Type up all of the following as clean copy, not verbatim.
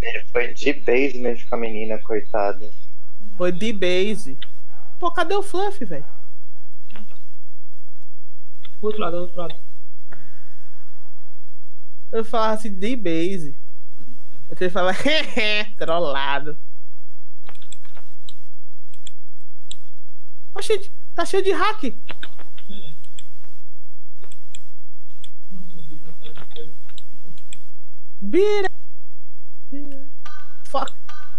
Ele foi de basement com a menina, coitada. Foi de base. Pô, cadê o Fluff, velho? Do outro lado, do outro lado. Eu falava assim, de base. Ele fala, trollado. Oxi, tá cheio de hack. Bira. Fuck.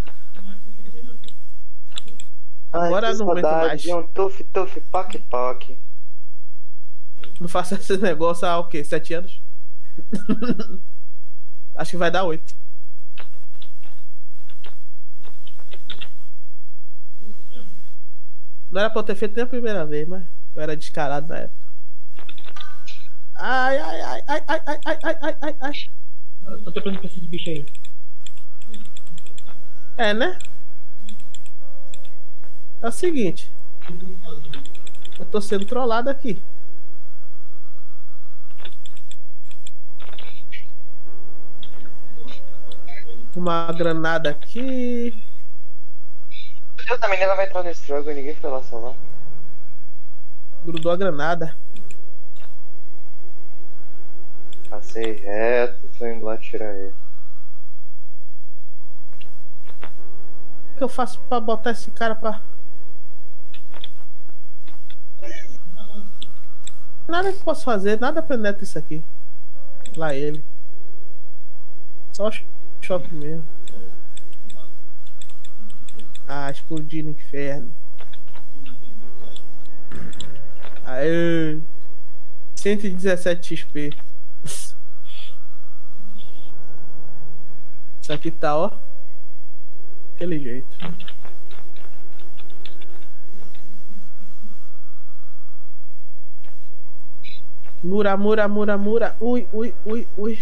Agora que não aguento saudade mais. de um tuf, poc. Não faço esse negócio há o quê? 7 anos? Acho que vai dar 8. Não era pra eu ter feito nem a primeira vez, mas eu era descarado na época. Ai. Eu tô tentando pra esses bichos aí. É, né? É o seguinte. Eu tô sendo trollado aqui. Uma granada aqui. Deus, a menina vai entrar no struggle e ninguém foi lá salvar. Grudou a granada. Passei reto, tô indo lá tirar ele. O que eu faço pra botar esse cara pra... Nada que eu posso fazer, nada penetra isso aqui. Lá ele. Só choque mesmo. Ah, explodiu no inferno. Aê. 117 XP. Isso aqui tá, ó. Aquele jeito. Mura. Ui.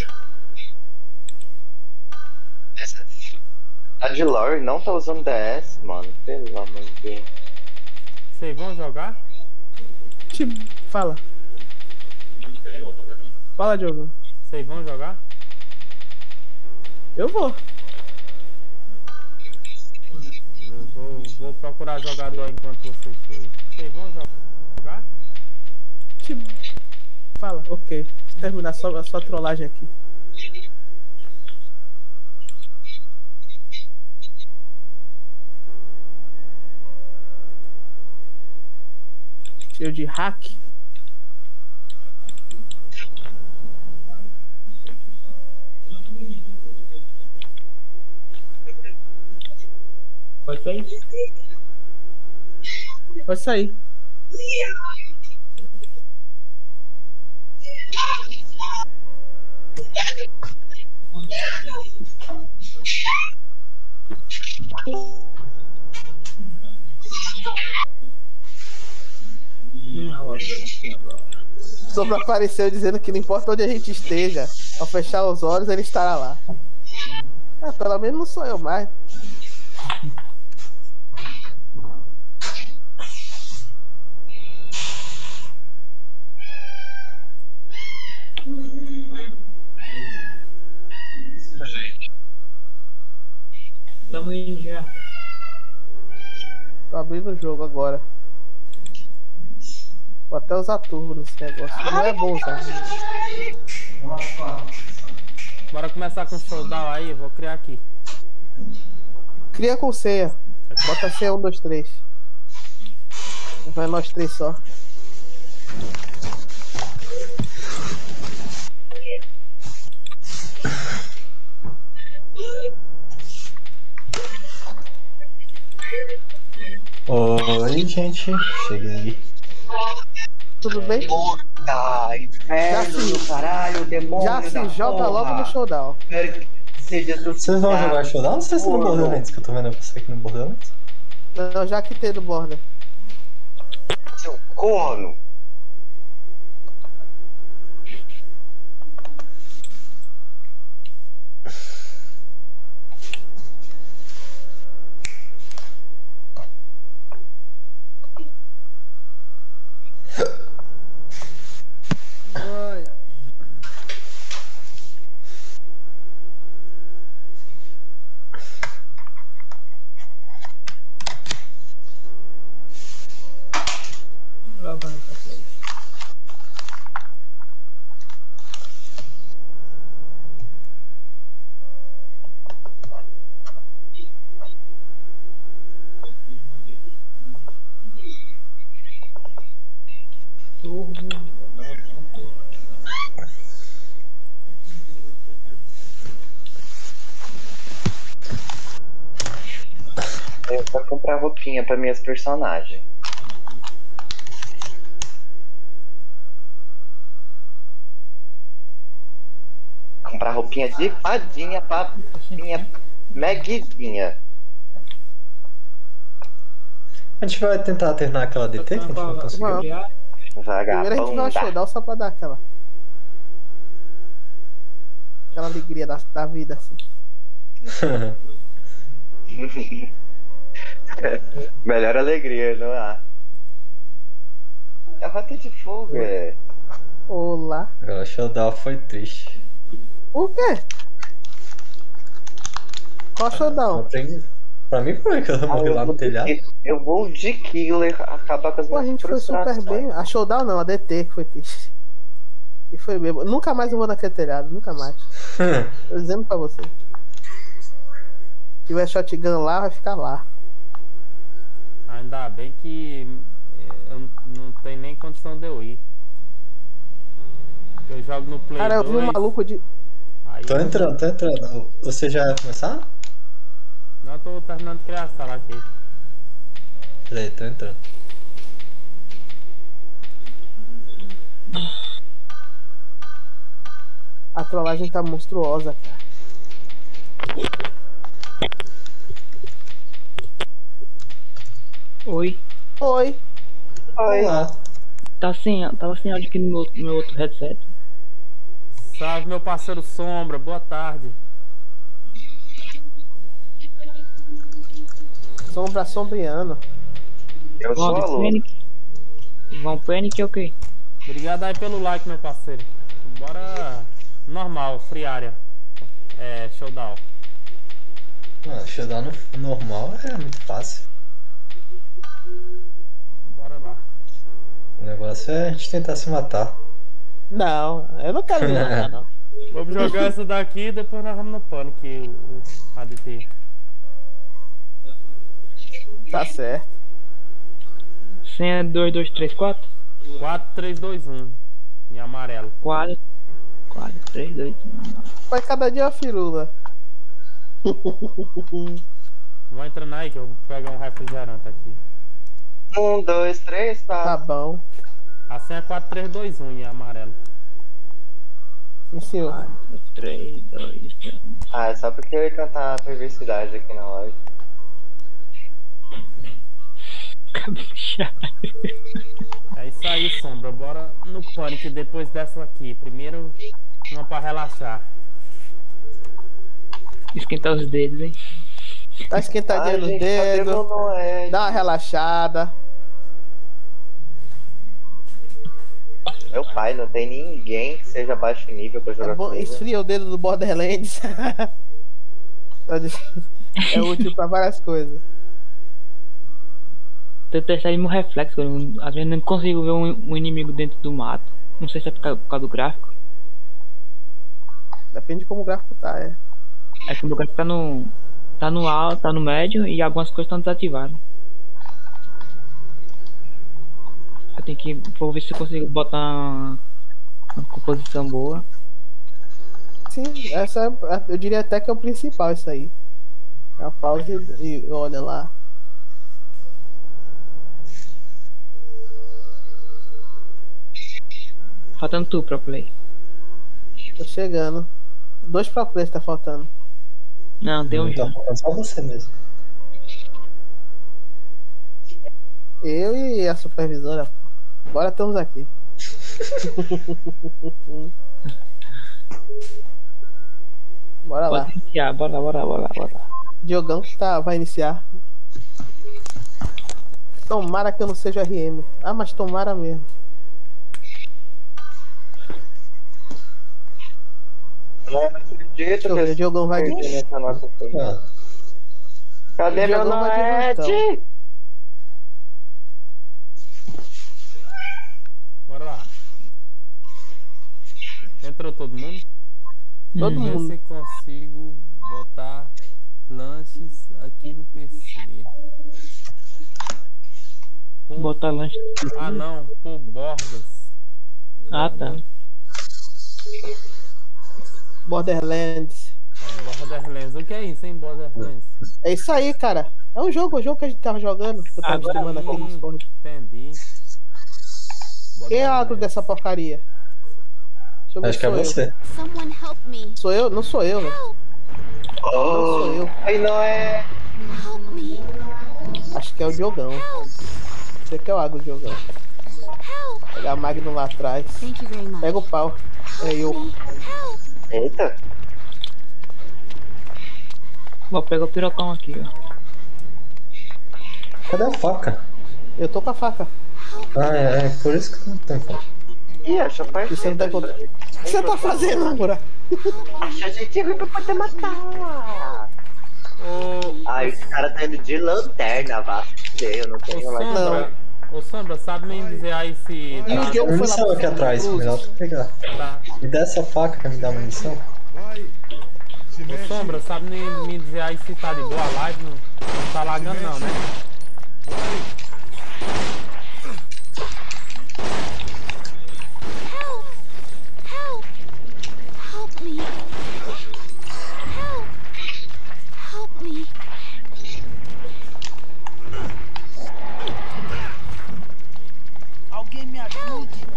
A de Lore não tá usando DS, mano. Pelo amor de Deus. Vocês vão jogar? Fala. Fala, Diogo. Vocês vão jogar? Eu vou. Eu vou procurar jogador enquanto vocês forem. Vocês vão jogar? Fala, ok. Deixa eu terminar a sua trollagem aqui. Cheio de hack. Pode sair? Pode sair. Sombra apareceu dizendo que não importa onde a gente esteja, ao fechar os olhos ele estará lá. Ah, pelo menos não sou eu mais. Tamo indo já. Tô abrindo o jogo agora. Vou até usar turbo nesse negócio. Não é bom usar. Bora começar com o showdown aí, eu vou criar aqui. Cria com senha. Bota senha 1, 2, 3. Vai nós 3 só. Oi, gente. Cheguei. Tudo bem? Puta, inferno do caralho, demônio Já se joga logo no showdown. Vocês vão jogar showdown ou vocês estão no Borderlands? Que eu tô vendo você aqui no Borderlands. Não, já quitei do border. Seu corno! Eu vou comprar roupinha pra minhas personagens. Comprar roupinha de fadinha pra minha Megzinha. A gente vai tentar terminar aquela DT que a gente não conseguiu. Primeiro a gente vai ao showdown só pra dar aquela alegria da vida, assim. Melhor alegria, não há. É a rota de fuga. Olá. Agora o showdown foi triste. O quê? Qual showdown? Pra mim foi que eu morri lá no telhado. Eu vou de killer acabar com as Pô, a minhas gente foi super bem. A showdown não, a DT que foi triste. E foi mesmo. Nunca mais eu vou naquele telhado, nunca mais. Tô dizendo pra você. Se tiver shotgun lá, vai ficar lá. Ainda bem que eu não tenho nem condição de eu ir. Eu jogo no Play 2. Cara, eu vi um maluco de... Aí Tô entrando. Você já vai começar? Não, eu tô terminando de criar a sala aqui. Peraí, tô entrando. A trollagem tá monstruosa, cara. Oi. Oi. Olá. Tava sem áudio aqui no meu outro headset. Salve, meu parceiro Sombra, boa tarde. Sombra sombreando. Eu sou aluno. Vão Panic é o quê? Obrigado aí pelo like, meu parceiro. Bora normal, free área. É, showdown. Showdown no normal é muito fácil. Bora lá. O negócio é a gente tentar se matar. Não, eu não quero me matar, não. Vamos jogar essa daqui e depois nós vamos no Panic, o ADT. Tá certo. Senha 2234? 4-3-2-1. Em amarelo. 4, 3, 2, 1. Vai cada dia a firula. Vou entrando aí que eu vou pegar um refrigerante aqui. 1, 2, 3, Tá 4. bom. A senha é 4-3-2-1 em amarelo. Sim, senhor. 4, 3, 2, 1. Ah, é só porque eu ia cantar a perversidade aqui na live. É isso aí, Sombra. Bora no Panic depois dessa aqui. Primeiro, uma pra relaxar. Esquentar os dedos, hein? Tá esquentadinha no dedo. Dá uma relaxada. Meu pai, não tem ninguém que seja baixo nível pra jogar É bom, comigo. esfria o dedo do Borderlands. É útil pra várias coisas. Tô testando meu reflexo, às vezes não consigo ver um inimigo dentro do mato. Não sei se é por causa do gráfico. Depende de como o gráfico tá, é. É que o meu gráfico tá no alto, tá no médio e algumas coisas estão desativadas. Eu tenho que... Vou ver se eu consigo botar uma composição boa. Sim, essa eu diria até que é o principal isso aí. A pausa e olha lá. Faltando tu pro play. Tô chegando. 2 pro play tá faltando. Não, deu um Tá já. faltando só você mesmo. Eu e a supervisora. Bora, estamos aqui. Bora lá. Pode iniciar, bora. Diogão que vai iniciar. Tomara que eu não seja RM. Ah, mas tomara mesmo. Não acredito Deixa eu ver, o Diogão vai de... nessa nossa frente. Ah, Cadê meu Diogão vai de Noete? vantão. Bora lá. Entrou todo mundo? Todo Ver mundo. se consigo botar lanches aqui no PC. Botar lanche. Ah não, pô, bordas. Ah, tá. Borderlands. Borderlands. O que é isso, hein, Borderlands? É isso aí, cara. É um jogo que a gente tava jogando. Eu tava Agora streamando aqui no Discord. Entendi. Quem é água dessa porcaria? Deixa eu ver Acho se que é sou eu. você. Someone help me. Sou eu? Não sou eu, velho. Não sou eu. Aí não é. Help me. Acho que é o Diogão. Você que é o água, Diogão. Help. Pegar a Magnum lá atrás. Thank you very much. Pega o pau. É eu. Help. Eita. Vou pegar o pirocão aqui, ó. Cadê a faca? Eu tô com a faca. Ah, é por isso que não tem faca. Ih, acha parceiro. Você não tá encontrando. O que você tá fazendo, Amora? Acha a gente ruim pra poder matar. Ai, esse cara tá indo de lanterna, vá. Eu não tenho lá. Sombra, ô Sombra, sabe me dizer aí se E o tá, Diogo foi lá Munição aqui pra atrás, melhor tu pegar. tá. E dessa faca que me dá munição. Ô Sombra, sabe me dizer aí se tá de boa a live? Não tá lagando não, né? Help. Help. Help me. Help. Help me. Alguém me ajude.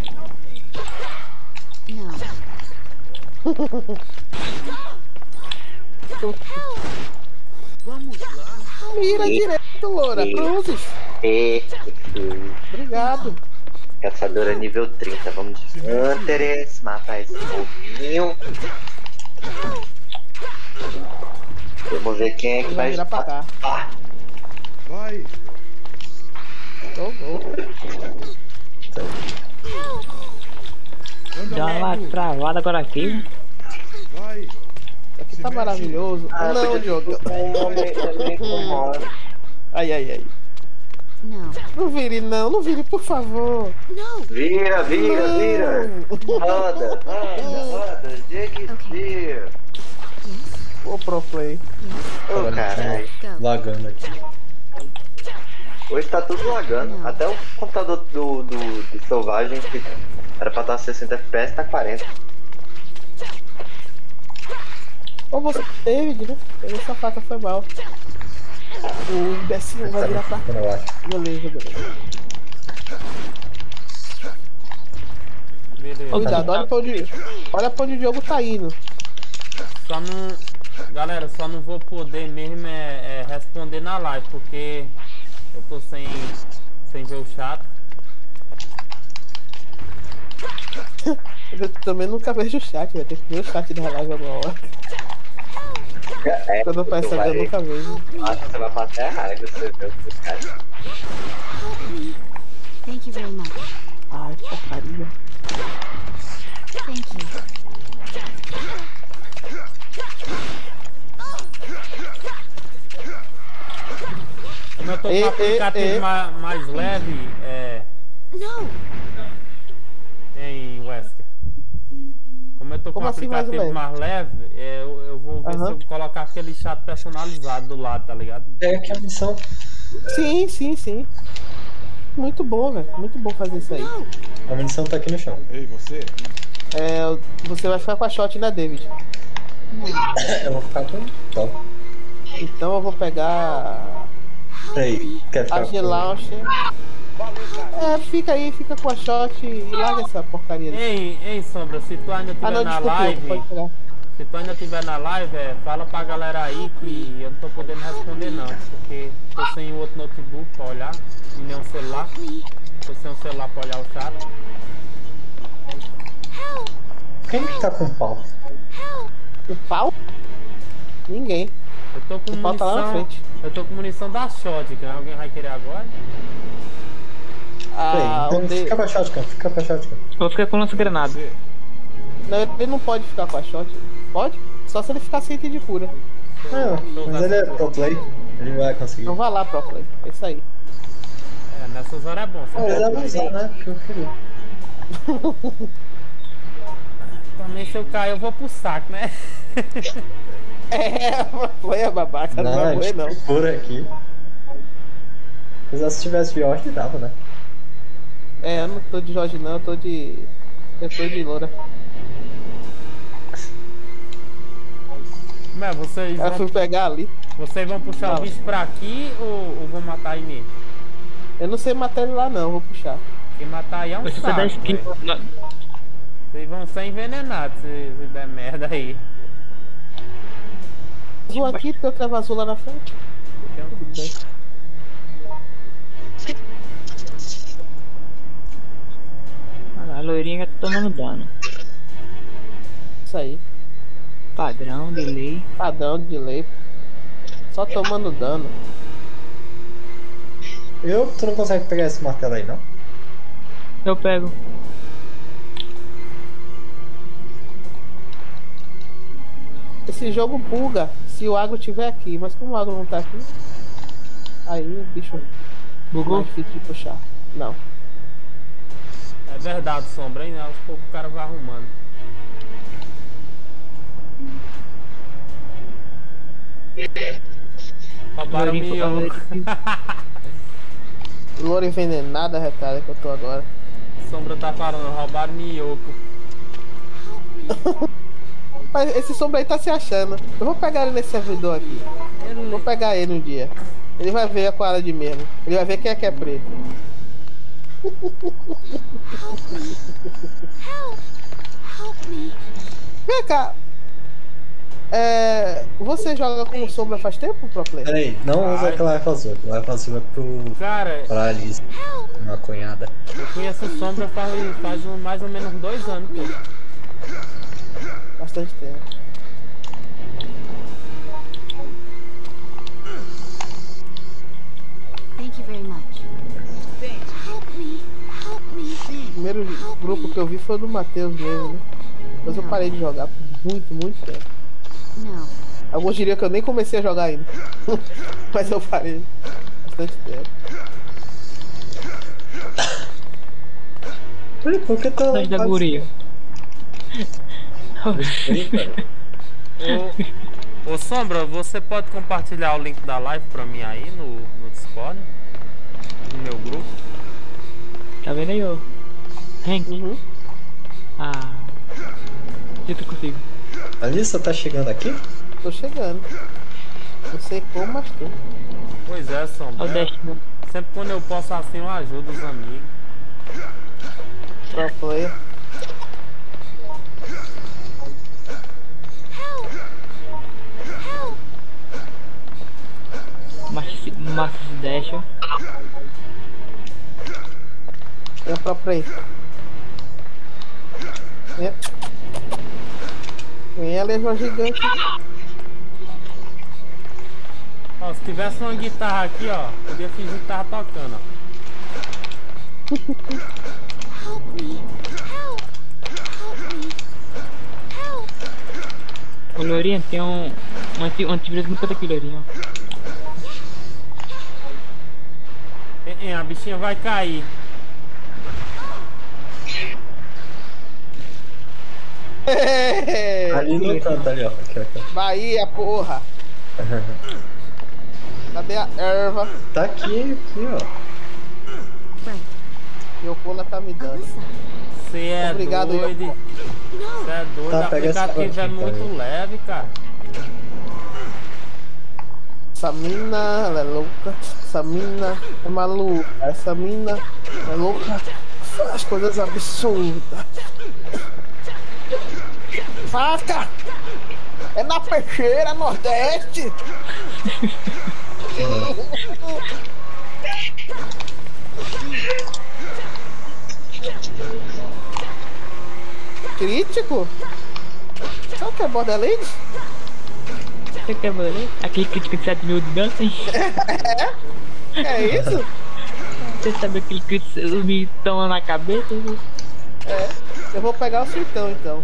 No. Vamos lá. Mira direito, loura. Cruzes. Obrigado. Caçadora nível 30. Vamos de Hunter's. Matar esse povinho. Vamos ver quem é que Ele vai vai virar pra cá. Ah, Vai. Gol. Anda Dá uma logo. travada agora aqui. Vai. Isso aqui tá maravilhoso. ah, Não, podia Diogo. botar um nome ali com Ai, ai, ai. No. Não vire, não. Não vire, por favor. No. Vira, vira, vira. Roda, roda. Shakespeare. Ô, pro play. Ô, caralho. Go. Lagando aqui. Hoje tá tudo lagando. Até o computador do Selvagem, que era pra estar a 60 FPS, tá 40. Ou você, David, né? Pegou essa faca, foi mal. O imbecil vai virar pra cá. Eu acho. Beleza, beleza. Beleza. Cuidado, olha pra onde o Diogo tá indo. Só não. Galera, só não vou poder mesmo responder na live, porque eu tô sem ver o chat. Eu também nunca vejo o chat, vai ter que ver o chat da live alguma hora. É, Quando eu percebo, eu nunca vejo. acho que você vai passar a raiva se você ver os caras. Help me. Thank you very much. Ai, porcaria. Thank you. Como eu tô com o aplicativo mais leve, No. em Wesker. Como eu tô com Como o assim mais aplicativo mais leve, eu vou ver se eu colocar aquele chat personalizado do lado, tá ligado? Pega aqui a munição. Sim, sim, sim. Muito bom, velho. Muito bom fazer isso aí. A munição tá aqui no chão. Ei, você. É, você vai ficar com a shot, né, David? Eu vou ficar com. Top. Então eu vou pegar Peraí, quer ficar a com. G-Launcher. É, fica aí, fica com a shot e larga essa porcaria ali. Ei, Sombra, se tu ainda Ah, tiver não, na desculpa, live, pode pegar. se tu ainda tiver na live, fala pra galera aí que eu não tô podendo responder não, porque tô sem o outro notebook pra olhar, e nem um celular. Tô sem um celular pra olhar o chat. Quem que tá com pau? O pau? Ninguém. Eu tô com O pau tá lá na munição. frente. Eu tô com munição da shotgun. Alguém vai querer agora? Ah, Peraí, o então de... fica pra shotgun, fica pra shotgun. Vou ficar com lança-granada. Você. Não, ele não pode ficar com a shot. Pode? Só se ele ficar sem item de cura. Mas ele é pro play, ele vai conseguir. Então vai lá, pro play. É isso aí. Nessas horas é bom. Você Mas é usar, né? Porque eu queria. também se eu cair eu vou pro saco, né? É, foi a babaca, não vai morrer não. Por aqui. Mas se tivesse Jorge, dava, né? É, eu não tô de Jorge não, eu tô de Eu tô de loura. Mas Eu fui pegar ali. vocês vão puxar o bicho pra aqui ou vão matar aí mesmo? Eu não sei matar ele lá não, vou puxar. Quem matar aí é um Você tá saco, da esquina. velho. Vocês vão ser envenenados se der merda aí. Azul aqui, tem outra azul lá na frente. Tudo bem. Olha lá, a loirinha tá tomando dano. Isso aí. Padrão, delay. Padrão de lei. Só tomando dano. Tu não consegue pegar esse martelo aí, não? Eu pego. Esse jogo buga se o agro estiver aqui, mas como o agro não tá aqui, aí o bicho Bugou? mais difícil de puxar. Não. É verdade, Sombra, hein? Aos poucos o cara vai arrumando. Roubaram o miolo. Loura envenenada, retada que eu tô agora. Sombra tá falando, roubaram Miyoko. Mas esse sombra aí tá se achando. Eu vou pegar ele nesse servidor aqui. Vou pegar ele um dia. Ele vai ver a quadra de mesmo. Ele vai ver quem é que é preto. Vem cá. Você joga com sombra faz tempo, pro player? Peraí, não usa aquela raifa azul. Aquela raifa azul é pra Alice, uma cunhada. Eu conheço o Sombra faz mais ou menos 2 anos, pô. Bastante tempo. Thank you very much. Help me. Help me. O primeiro grupo que eu vi foi o do Matheus mesmo, né? Depois eu parei de jogar por muito tempo. No. Alguns diriam que eu nem comecei a jogar ainda. Mas eu parei bastante tempo. Peraí, por que tá lá? Da guria. Ô Sombra, você pode compartilhar o link da live pra mim aí no Discord? No meu grupo? Tá vendo aí, ô? Hank? Ah. Eu tô consigo. Alissa tá chegando aqui? Tô chegando. Não sei como, mas tô. Pois é, Sombra. Olha o destino. Sempre quando eu posso assim, eu ajudo os amigos. Pro player. Max Dash. Tem a própria aí. Vem ela é uma gigante. Ó, se tivesse uma guitarra aqui, ó, podia fingir que tava tocando, ó. Help me. Help. Help me. Help. Ô, Loirinha, tem um antivírus muito aqui, Loirinha. A bichinha vai cair. Ali no canto, ali, ó. Aqui. Bahia, porra. Cadê a erva? Tá aqui, ó. Meu cola tá me dando. Você é Obrigado, doido. Você é doido. Tá, O pega essa aplicativo é aqui, muito tá, leve, cara. Essa mina, ela é louca. Essa mina é maluca. Essa mina é louca. Faz coisas absurdas. Faca! É na peixeira, Nordeste! Crítico? Sabe o que é Borderlands? Você quer ver? Aquele crítico de 7 mil de dança, hein? É isso? Você sabe aquele crítico me toma na cabeça? É. Eu vou pegar o suitão então.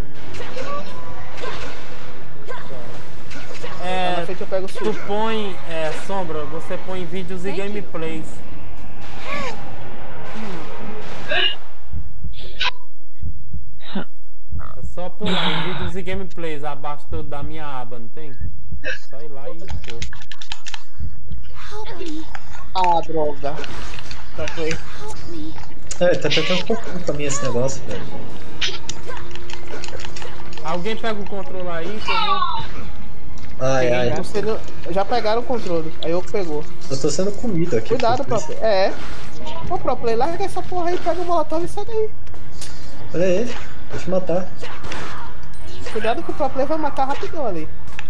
Lá na frente eu pego o Tu suitão. põe, Sombra, você põe vídeos e gameplays. É só pôr lá em vídeos e gameplays abaixo da minha aba, não tem? Só ir lá e pôr. Help me. Ah, droga. Tá bem. Help me. Tá pegando um pouquinho pra mim esse negócio, velho. Alguém pega o controle aí, que eu vou... Ai. Você não... Já pegaram o controle, aí eu pegou. Eu tô sendo comido aqui. Cuidado, pro play. É. Ô, pro play, larga essa porra aí, pega o molotov e sai daí. Olha aí, deixa eu matar. Cuidado que o pro play vai matar rapidão ali.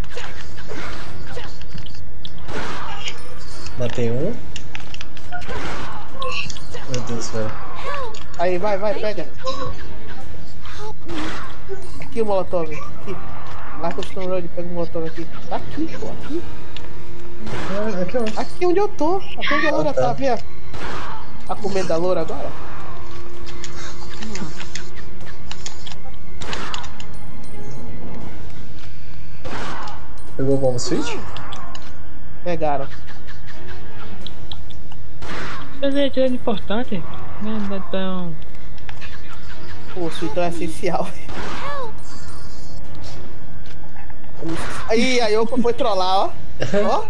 Matei um. Meu Deus, velho. Aí, vai, pega. Aqui o molotov, aqui. Larga o Stone Road, pega o molotov aqui. Tá aqui, pô, aqui. Aqui, ó. Aqui onde eu tô. Aqui onde a loura tá, vê? A comida da loura agora? Pegou o bomb switch? Pegaram. Isso é importante. Não é tão... Pô, o switch é essencial. Aí, a Yoko foi trollar, ó. Ó.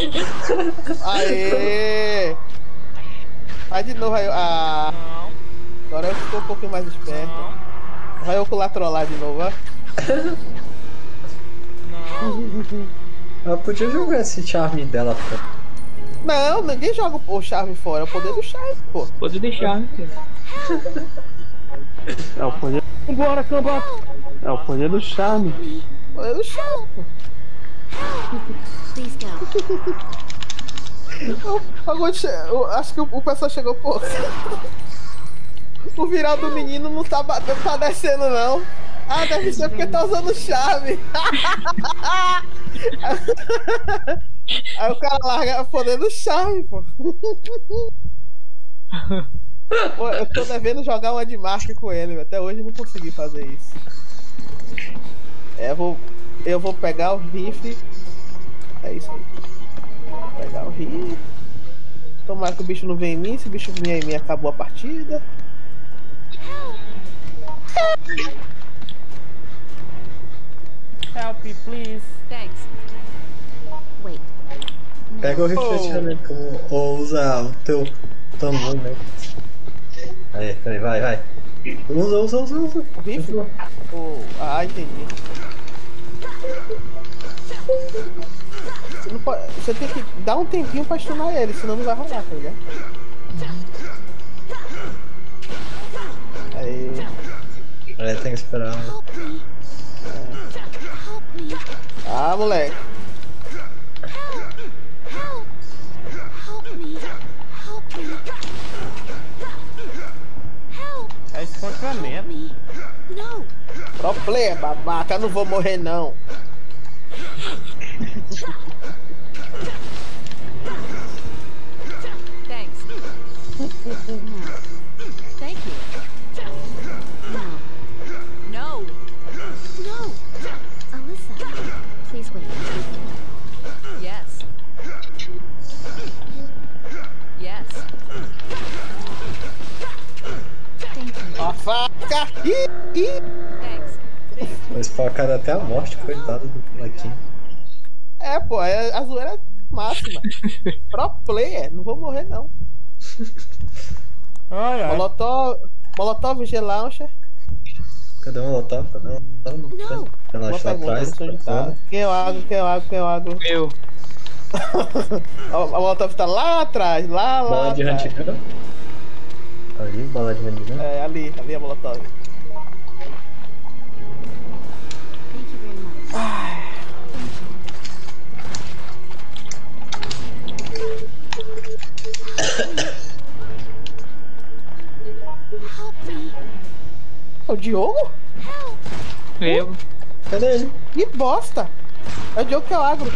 Aê! Vai de novo, aí. Ah. Agora eu ficou um pouquinho mais esperto. Vai Yoko lá trollar de novo, ó. Ela podia jogar esse charme dela fora. Não, ninguém joga o charme fora. É o poder do charme, pô. Poder de charme, filho. É o poder. Vambora, cambota! É o poder do charme. Poder do charme, pô. Please go. Eu acho que o pessoal chegou, pô. O viral do menino não tá descendo, não. Ah, deve ser porque tá usando chave. Aí o cara larga podendo chave, pô. Pô, eu tô devendo jogar uma de marca com ele, até hoje eu não consegui fazer isso. Eu vou pegar o rifle. É isso aí. Vou pegar o rifle. Tomara que o bicho não venha em mim. Se o bicho vier em mim, acabou a partida. Help, please. Thanks. Wait. Pega o refletimento ou usa o teu tambor, né? Aí, vai. Usa. O rifle? Ah, entendi. Você, não pode, você tem que dar um tempinho pra stunar ele, senão não vai rolar, tá ligado? Aí. Aí tem que esperar. Ah, moleque. É espancamento. Pro player, babaca, eu não vou morrer não. Thanks. Thank you. No. Alyssa, please wait. Yes. Thank you. A faca! Thanks. Foi espacado até a morte, coitado do molequinho. É, pô, a zoeira é máxima. Pro player, não vou morrer não. Ai. Molotov, G-Launcher. Cadê o molotov? Não. Relaxa lá atrás. Quem é o agro? Eu. A molotov tá lá atrás, lá Bola de atrás. handgun. Ali, bola de handgun. É, ali a molotov. Thank you very much. É o Diogo? Eu. Cadê ele? Que bosta! É o Diogo que é o agro.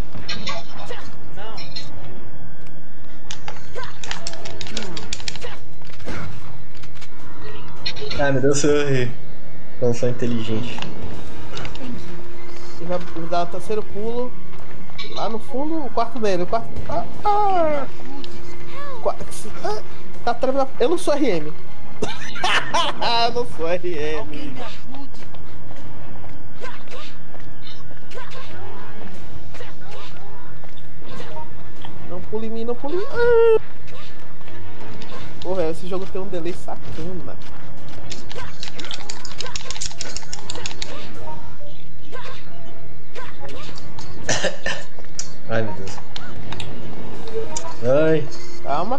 Ai, meu Deus, eu errei. Não sou inteligente. Ele vai dar o terceiro pulo. Lá no fundo, o quarto dele. O quarto. Tá atrás. Eu não sou RM. Eu não sou RM. Não pule em mim, não pule em mim. Pô, velho, esse jogo tem um delay sacana.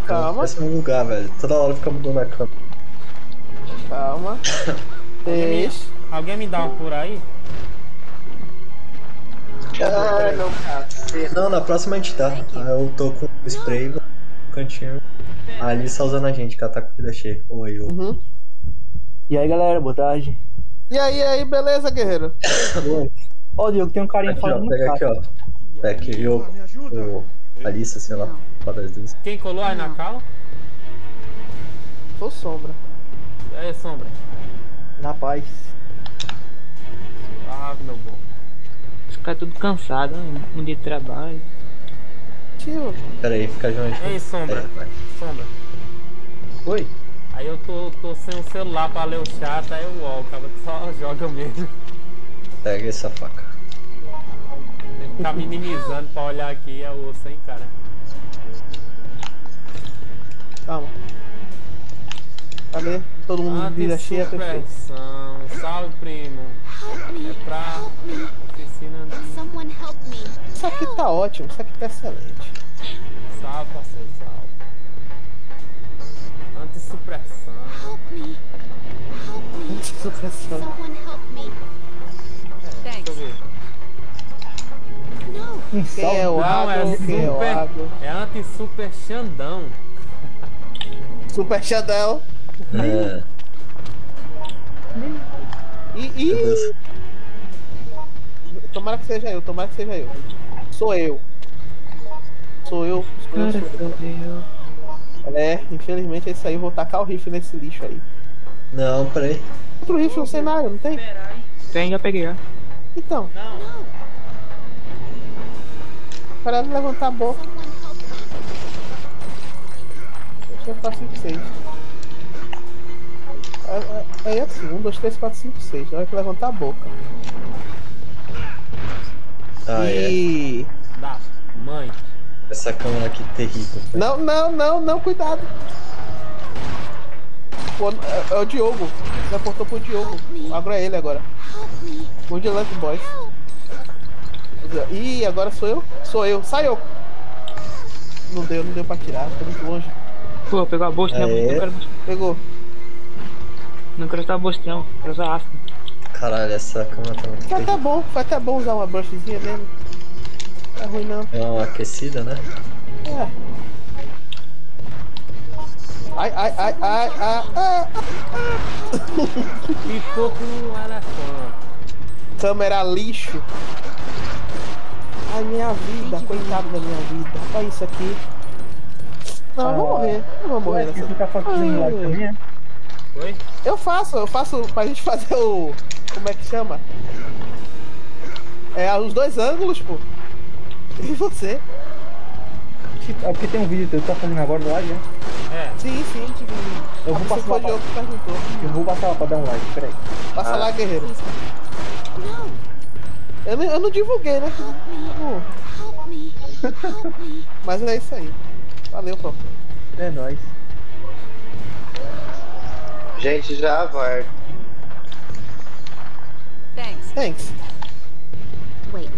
Calma. Péssimo lugar, velho. Toda hora fica mudando a cama. Calma. Deixa. Alguém me dá uma por aí? Ah, não, cacete. Não, na próxima a gente dá. Aí eu tô com o spray no cantinho. A Alice tá usando a gente, que ela tá com a vida cheia. Oi, eu. Uhum. E aí, galera, boa tarde. E aí, beleza, guerreiro? Ó, Diogo, tem um carinha Aqui, falando ó, no pega aqui, chat. ó. Pega aqui, eu. Me ajuda. O Alice, sei lá. Foda das duas. Quem colou aí na cal? Sou sombra. E aí, Sombra? Na paz. Ah, meu bom. Os caras tudo cansados, um dia de trabalho. Tio. Pera aí, fica longe. Ei, Sombra. Vai. Sombra. Oi? Aí eu tô sem o celular pra ler o chat, aí o UOL, o cara só joga mesmo. Pega essa faca. Tem que ficar minimizando pra olhar aqui, é osso, hein, cara. Calma. Cadê? Todo mundo vida cheia, perfeito. Antissupressão. Salve, primo. É pra oficina de... Someone help me. Isso aqui tá ótimo, isso aqui tá excelente. Salve, parceiro, salve. Antissupressão. Help me. Help me. Supressão. Someone help me. Deixa eu ver. No. Quem é o Não, é agro? Quem é o super... agro? É anti-super Xandão. Super Xandão. É. Meu Deus. Tomara que seja eu, tomara que seja eu. Sou eu. Sou eu. É, infelizmente é isso aí. Eu vou tacar o rifle nesse lixo aí. Não, peraí. Outro rifle no cenário, não tem? Tem, já peguei, ó. Então. Para levantar a boca. Deixa eu fazer 5, 6. Aí é assim, 1, 2, 3, 4, 5, 6. Na hora que levantar a boca. Ah, é. E. Da mãe. Essa câmera aqui terrível. Não, cuidado. Pô, é o Diogo. Já apontou pro Diogo. Agora é ele agora. Vigilante Boys. Ih, agora sou eu? Sou eu. Saiu. Não deu pra tirar, tô muito longe. Pô, pegou a bolsa, Ah, né? é? Não quero, Pegou. não quero usar a bolsa, não. Quero usar ácido. Caralho, essa câmera tá muito terrível. Foi até bom usar uma brushzinha mesmo. Não é ruim não. É uma aquecida, né? É. Ai. Ficou com o elefante. Câmera lixo. Ai, minha vida, coitado da minha vida. Olha isso aqui. Não, eu vou morrer. Eu vou morrer nessa. Você tá fazendo live também, é? Oi? Eu faço pra gente fazer o. Como é que chama? É, os dois ângulos, pô. E você? É porque tem um vídeo teu que tá fazendo agora do live, né? É. Sim. Eu vou Você passar foi lá o Diogo pra... que perguntou. Eu vou passar lá pra dar um like, peraí. Passa lá, guerreiro. Eu não divulguei, né? Help me. Help me. Mas é isso aí. Valeu, pô. É nóis. Gente, já vai. Thanks. Wait.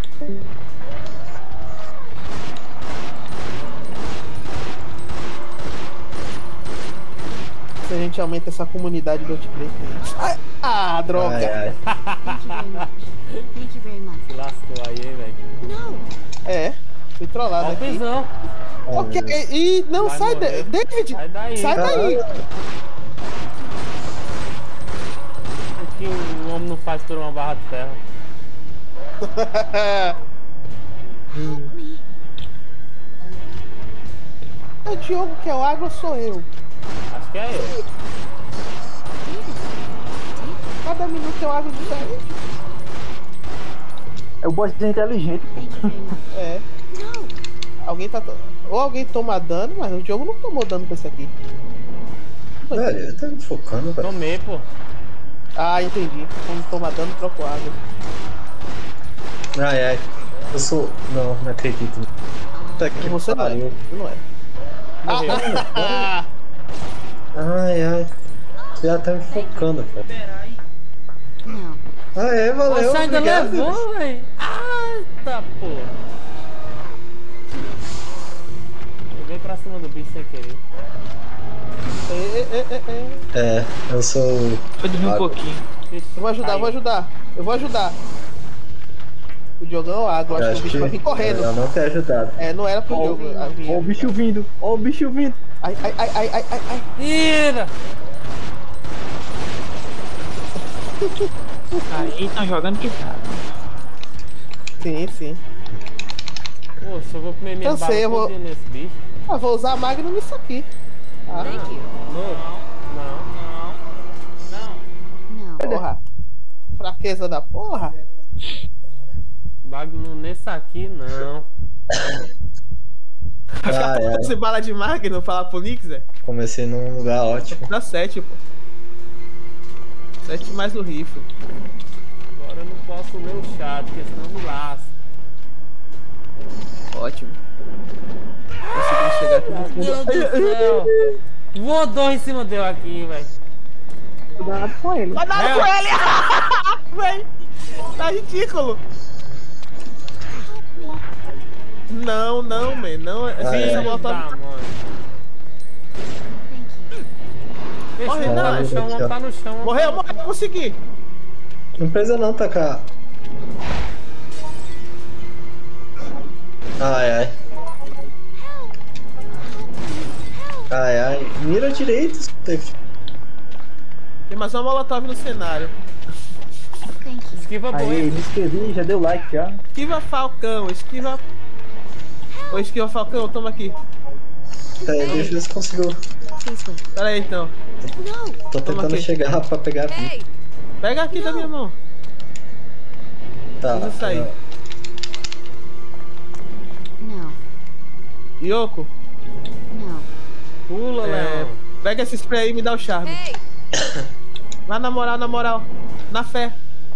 Se a gente aumenta essa comunidade do Outbreak aí. Ah, droga! Ai. Thank you very much. Se lascou aí, hein, velho. No. É, fui trollado Ó o aqui. pisão. Ok, e não, Vai sai morrer. David! Sai daí. Sai daí! O que o homem não faz por uma barra de ferro? Help me. É o Diogo que é o agro ou sou eu? Acho que é eu. Cada minuto é um agro diferente. É o boss inteligente, pô. Thank you very much. É. No. Alguém tá. Ou alguém toma dano, mas o Diogo não tomou dano pra esse aqui. Velho, eu tô me focando, velho. Tomei, pô. Ah, entendi. Quando toma dano, troca o água. Ai. Eu sou. Não acredito. Tá que Você não é. pariu. Você não é. Morreu. Ai. Você já tá me focando, cara. No. Valeu. Você ainda obrigado. levou, velho? Eita, pô. Levei pra cima do bicho sem querer. É, eu sou. Foi dormir um pouquinho. Eu vou ajudar. O Diogão, água, Eu acho que o bicho vai vir correndo. eu não ter ajudado. É, não era pro jogo. Ó o bicho vindo. Ó o bicho vindo. Ai. Tira! Aí estão jogando que sabe. Sim. Poxa, eu vou comer minha bala Cansei, eu vou- todinha nesse bicho. Ah, vou usar a Magnum nisso aqui. Ah, Não. No. porra. Fraqueza da porra. Magnum nesse aqui, não. Você bala de Magnum, falar pro Nix, é? Comecei num lugar ótimo. Dá 7, pô. 7 mais o rifle. Agora eu não posso ler o chat, porque senão me lasca. Ótimo. Consegui chegar aqui no Meu fundo. Deus do céu. Voador em cima dele aqui, velho. Cuidado com ele. Vai dar com ele! Véi! Tá ridículo! Não, man. Não, essa moto Tá, mano. Deixa Morre, eu não, tá no chão, aqui, ó. tá no chão. Morreu, consegui! Não precisa não tacar. Ai. Mira direito, Steve. Tem mais uma molotov no cenário. Thank you. Esquiva Aí, boi. me inscrevi, já deu like já. Esquiva Falcão, esquiva. Ô, esquiva Falcão, toma aqui. Peraí, deixa eu ver se consigo. Please wait. Pera aí então. No. Tô tentando aqui. chegar pra pegar a vida. Pega aqui da minha mão. Tá. Usa isso aí. No. Yoko, No. Pula, Leão. pega esse spray aí e me dá o charme. Vai na moral. Na fé.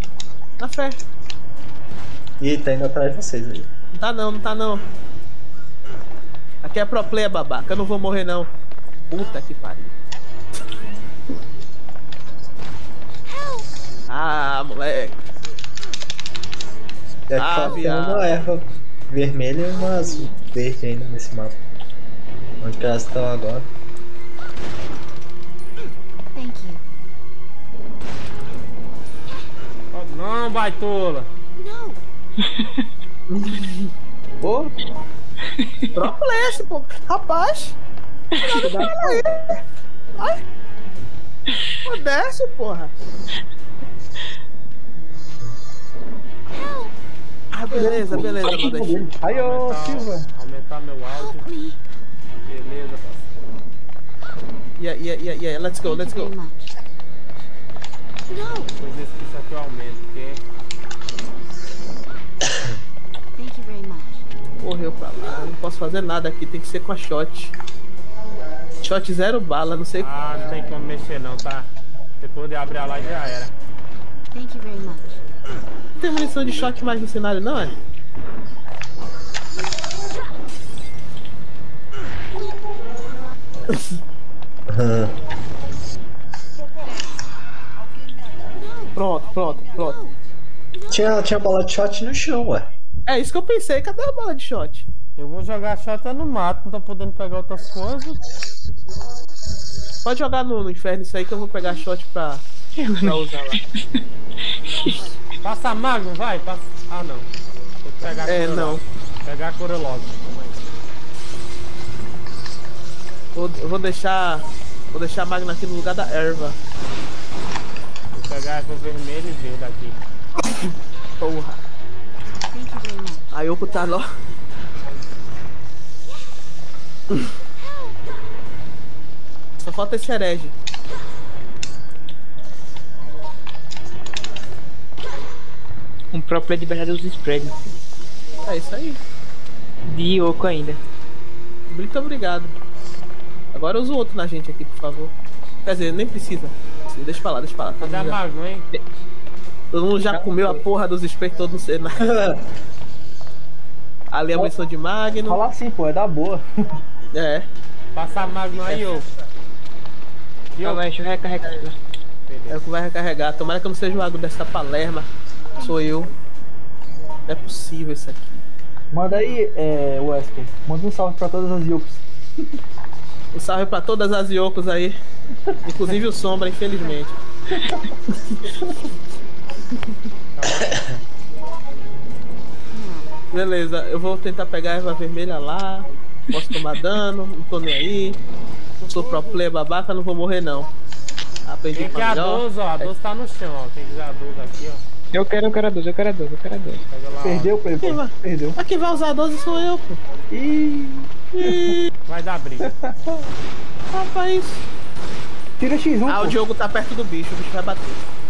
Ih, tá indo atrás de vocês aí. Não tá não. Aqui é pro player, babaca. Eu não vou morrer não. Puta que pariu. Ah, moleque. É que Ah, falta viado. uma erva vermelha e uma azul verde ainda nesse mapa. Onde que elas estão agora? Thank you. Oh, não, baitola. No. Pô. Pro player, pô. Rapaz. Ai. Pô, desce, porra. Ah, beleza, manda aí. Aí, ô, Silva. Aumentar meu áudio. Me. Beleza, parceiro. Yeah, let's go. Thank you very much. No. Depois isso aqui eu aumento, porque Thank you very much. Correu pra lá, não posso fazer nada aqui, tem que ser com a shot. Shot 0 bala, não sei. não tem como mexer não, tá? Depois de abrir a live já era. Thank you very much. Não tem munição de shot mais no cenário, não é? Pronto. Tinha bola de shot no chão, ué. É isso que eu pensei, cadê a bola de shot? Eu vou jogar shot no mato, não tô podendo pegar outras coisas. Pode jogar no inferno isso aí que eu vou pegar shot pra usar lá. Passa Magnum, vai, passa. Ah não. Tem que pegar a cura não. logo. Pegar a cura logo. Eu vou deixar a Magna aqui no lugar da erva. Vou pegar a erva vermelha e verde aqui. Porra. Thank you very much. A Yoko tá lá. Só falta esse herege. Um pro player de verdade usa spread. É isso aí. De Yoko ainda. Muito obrigado. Agora usa o outro na gente aqui, por favor. Quer dizer, nem precisa. Deixa pra lá. Cadê a Magnum, hein? Todo mundo já comeu a porra dos sprays todos no cenário. Ali a munição de Magnum. Fala assim, pô, é da boa. É. Passa a Magnum aí, ô. Calma aí, deixa eu recarregar ela. É o que vai recarregar. Tomara que eu não seja o água dessa Palerma. Sou eu. Não é possível isso aqui. Manda aí, Wesker. Manda um salve pra todas as Yokos. Um salve pra todas as Yokos aí. Inclusive o Sombra, infelizmente. Beleza, eu vou tentar pegar a erva vermelha lá. Posso tomar dano, não tô nem aí. Não sou pro player babaca, não vou morrer não. Aprendi Quem quer a 12, ó? A 12 tá no chão, ó. Quem quiser a 12 aqui, ó. Eu quero a 12. Pega lá, Perdeu, Pedro. Perdeu. Mas quem vai usar a 12 sou eu, pô. Ih. ó. Vai dar briga. Rapaz. Tira X1. Ah, o Diogo tá perto do bicho vai bater.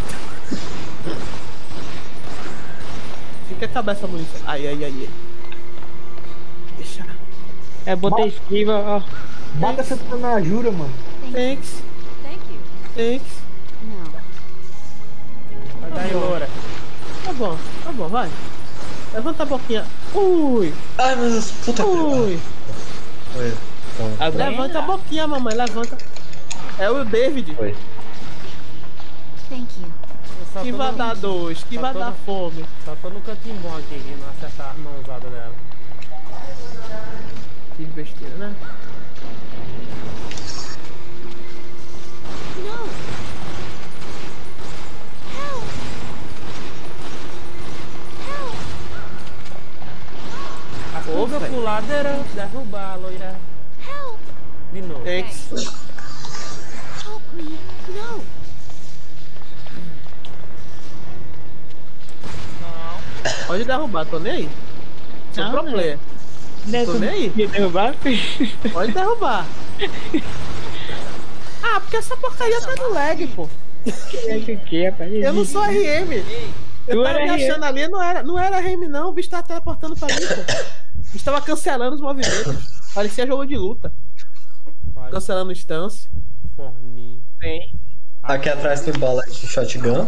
Fica a cabeça, munição. Ai. Deixa. Botei esquiva, ó. Bata essa na jura, mano. Thanks. Thank you. Thanks. No. Vai dar aí, loura. Tá bom, vai. Levanta a boquinha. Ui. Ai, meu Deus, puta que Ui. Foi. Então, Levanta a boquinha, mamãe, levanta. É o David. foi. Thank you. Eu só Que tô vai no- dar 2, que só vai tô dar no- fome. Só tô no cantinho bom aqui, que não acertar a mãozada dela. Que besteira, né? No. Help. Help. A fuga velho. pro ladeira, derrubar a loira. Help. De novo. Thanks. Help me. No. Pode derrubar, tô nem aí. Sou Não, pro né? player. Tô nem aí. Ia derrubar? Pode derrubar. Ah, porque essa porcaria tá no lag, pô. Que, rapaz? Eu não sou RM. Eu Tu tava era me achando ali, não era RM não. O bicho tava teleportando pra mim, pô. O bicho tava cancelando os movimentos. Parecia jogo de luta. Vai, Cancelando instância. forninho. Bem. Aqui atrás tem bala de shotgun.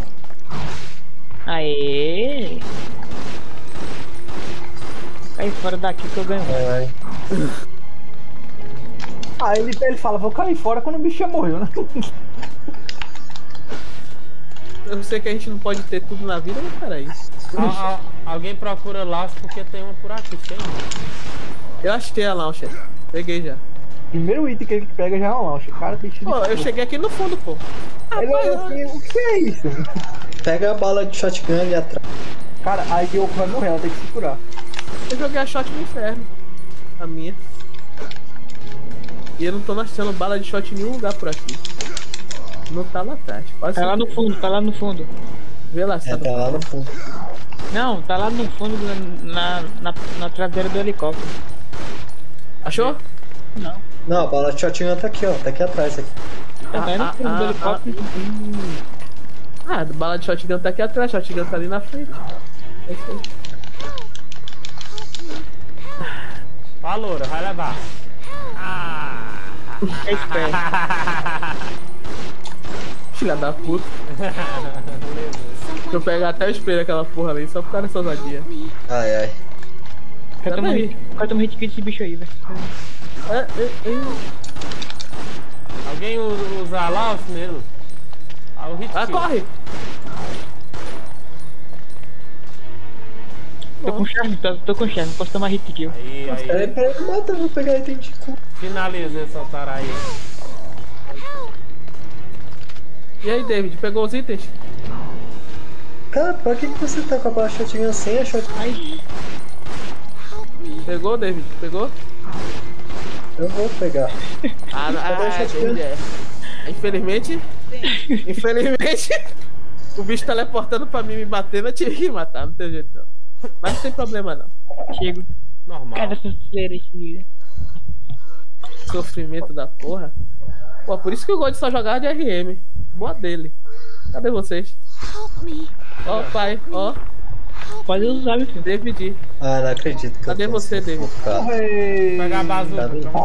Aê! Cai fora daqui que eu ganho. Ai. Aí ele fala, vou cair fora quando o bicho já morreu, né? Eu sei que a gente não pode ter tudo na vida, mas peraí. Alguém procura laço porque tem uma por aqui, tem? Eu achei a launcher. Peguei já. Primeiro item que ele pega já é um launch. Cara, tem Pô, eu cheguei aqui no fundo, pô. Ele olha assim, o que é isso? Pega a bala de shotgun ali atrás. Cara, a Yoko vai morrer, ela tem que se curar. Eu joguei a shot no inferno. A minha. E eu não tô achando bala de shot em nenhum lugar por aqui. Não tá lá atrás. Quase Tá lá no fundo, tá lá no fundo. Vê lá, É, tá lá no fundo. Não, tá lá no fundo na traseira do helicóptero. Achou? Não. Não, a bala de shotgun tá aqui, ó. Tá aqui atrás. Aqui. Tá aí no fundo do helicóptero. Ah, bala de shotgun tá aqui atrás, shotgun tá ali na frente. É isso aí. Ó, loura, vai levar. É esperto. Filha da puta. Deixa eu pegar até o spray daquela porra ali, só por causa dessa ousadia. Ai, ai. Quero tomar um hit desse bicho aí, velho. Alguém usa laço nele? Ah, o hit Ah, kill. corre! Tô com charme, tô com charme, posso tomar hit kill. Aí. Peraí, me mata, eu vou pegar item de cu. Finaliza esse otário aí. E aí, David, pegou os itens? Cara, pra que você tá com a bala de shotgun sem a shotgun? Ai, Pegou, David? Pegou? Eu vou pegar. David, é. Infelizmente, o bicho teleportando pra mim me batendo, eu tive que matar, não tem jeito não. Mas não tem problema não. chego. Normal. Cara, essa celeira aqui. Sofrimento da porra. Pô, por isso que eu gosto de só jogar de RM. Boa dele. Cadê vocês? Help me. Ó, pai, ó, Pode usar, meu filho. David. Ah, não acredito que Cadê eu tô você, David? sufocado. Pegar a bazuca.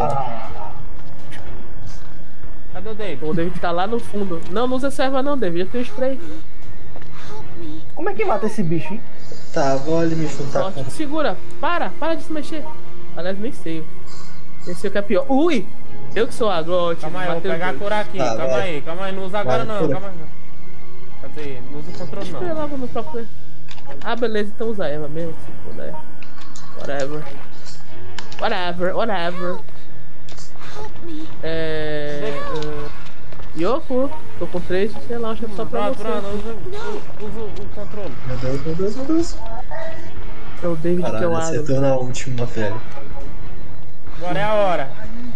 Cadê o David? O David tá lá no fundo. Não usa serva não, David. Eu tenho spray. Como é que mata esse bicho, hein? Tá, vou ali me juntar Ó, com. segura. Para de se mexer. Aliás, nem sei. Nem sei o que é pior. Ui! Eu que sou agrote. Calma aí, eu vou pegar a cura aqui. Tá, Calma vai. aí. Não usa agora Vai, não. cura. Calma aí. Cadê? Não usa o controle Eu não. lavo no próprio. Ah, beleza, então usa erva mesmo, se puder. Whatever. Yoko, tô com 3, sei lá, acho que só pra você. Bruno, usa o controle. Meu Deus, meu Deus, meu Deus. É o David que Caralho, eu abro. acertou na última, velho. Agora é a hora.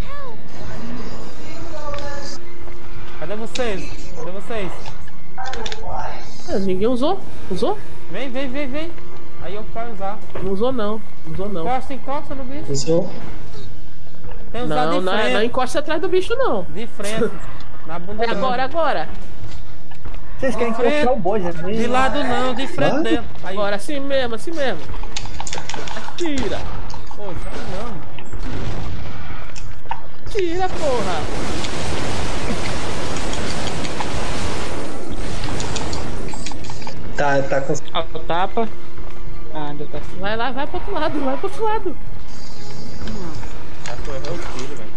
Cadê vocês? Cadê vocês? Ninguém usou? Usou? Vem. Aí eu posso usar. Não usou não. Encosta no bicho. Usou? Tem usado Não, de frente. não encosta atrás do bicho não. De frente. Na bunda não. Agora. Vocês querem encontrar o boi, já De lado não, de frente What? dentro. Aí. Agora, assim mesmo. Tira. Pô, já não. Tira, porra. Tá com... Ó, tapa. Ah, deu tá. Vai lá, vai pro outro lado. Já correu os tiros, velho.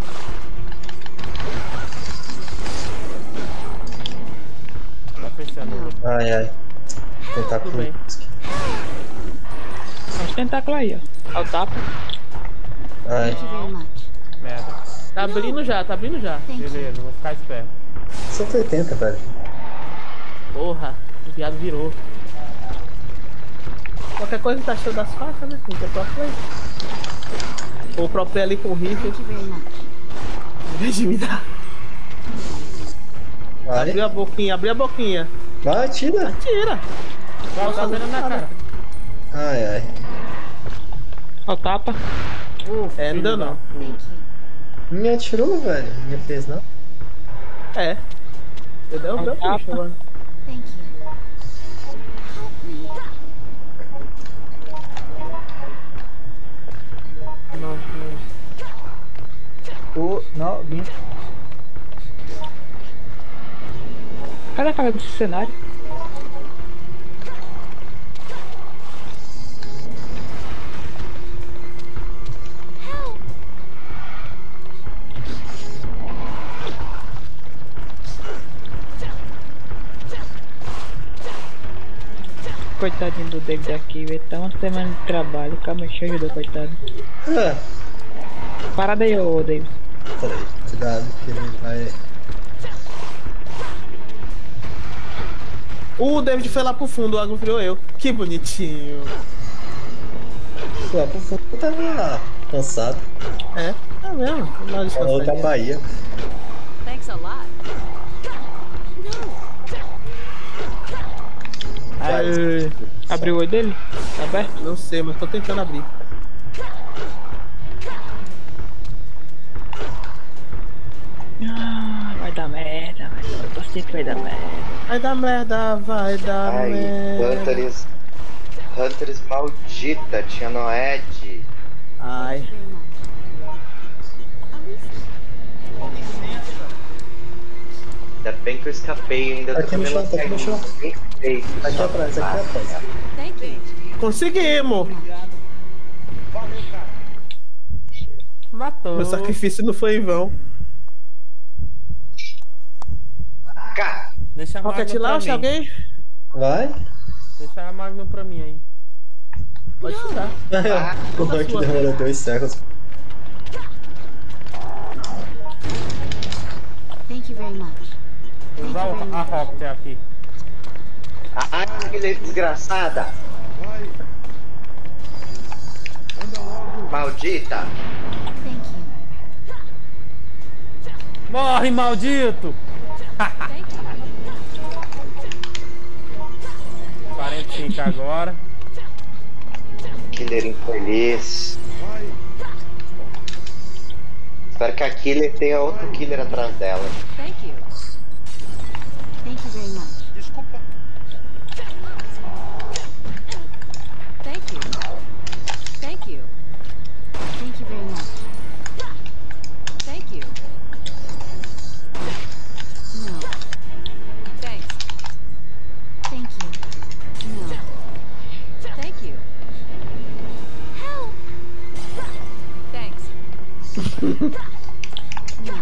Tá fechando. Ai. Tentáculo. Tudo bem. Os tentáculos aí, ó. Ó, o tapa. Ai. Thank you very much. Merda. Tá abrindo já. Thank you. Beleza, vou ficar esperto. 180, velho. Porra, o viado virou. Qualquer coisa tá cheio das facas, né? Tem que ter pro play. Ou pro play ali com o rifle. Thank you very much. Em vez de me dar. Vai. Abriu a boquinha. Vai, tira. Tira. Vai fazendo na cara. Ai. Ó, o tapa. Não deu não. Thank you. Não me atirou, velho. Não me fez, não. Deu bicho agora. Thank you. Não, 20. Cadê a faca desse cenário? Coitadinho do David aqui, velho. Tá uma semana de trabalho. Calma, deixa eu ajudar, coitado. Parada aí, ô David. Peraí, cuidado, que ele vai. O David foi lá pro fundo, o Agro virou eu. Que bonitinho. Lá pro fundo eu tava cansado. Tá mesmo. Lá Falou da Bahia. Thanks a lot. Abriu o olho dele? Tá aberto? Não sei, mas tô tentando abrir. Vai dar merda, eu tô sempre vai dar merda. Vai dar merda. Hunters maldita, tinha Noed. Ai. Ainda bem que eu escapei ainda. Aqui no chão, tá aqui no chão. Aqui atrás. Thank you. Conseguimos. Matou. Meu sacrifício não foi em vão. Deixa a Magnum Rocket pra Launch, mim. alguém? Vai. Deixa a Magnum pra mim aí. Pode tirar. O Rock demorou 2 séculos. Thank you very much. Vou usar a Rocket aqui. Ai, que desgraçada. Vai. Anda logo. Maldita. Thank you. Morre, maldito! Thank you. 45 agora. Killer infeliz. Vai. Espero que a Killer tenha outro Killer atrás dela. Thank you. Thank you very much. Desculpa. Thank you. Thank you. Thank you very much. Thank you. No. Thanks. Thank you. No. Thank you. Help. Thanks. No.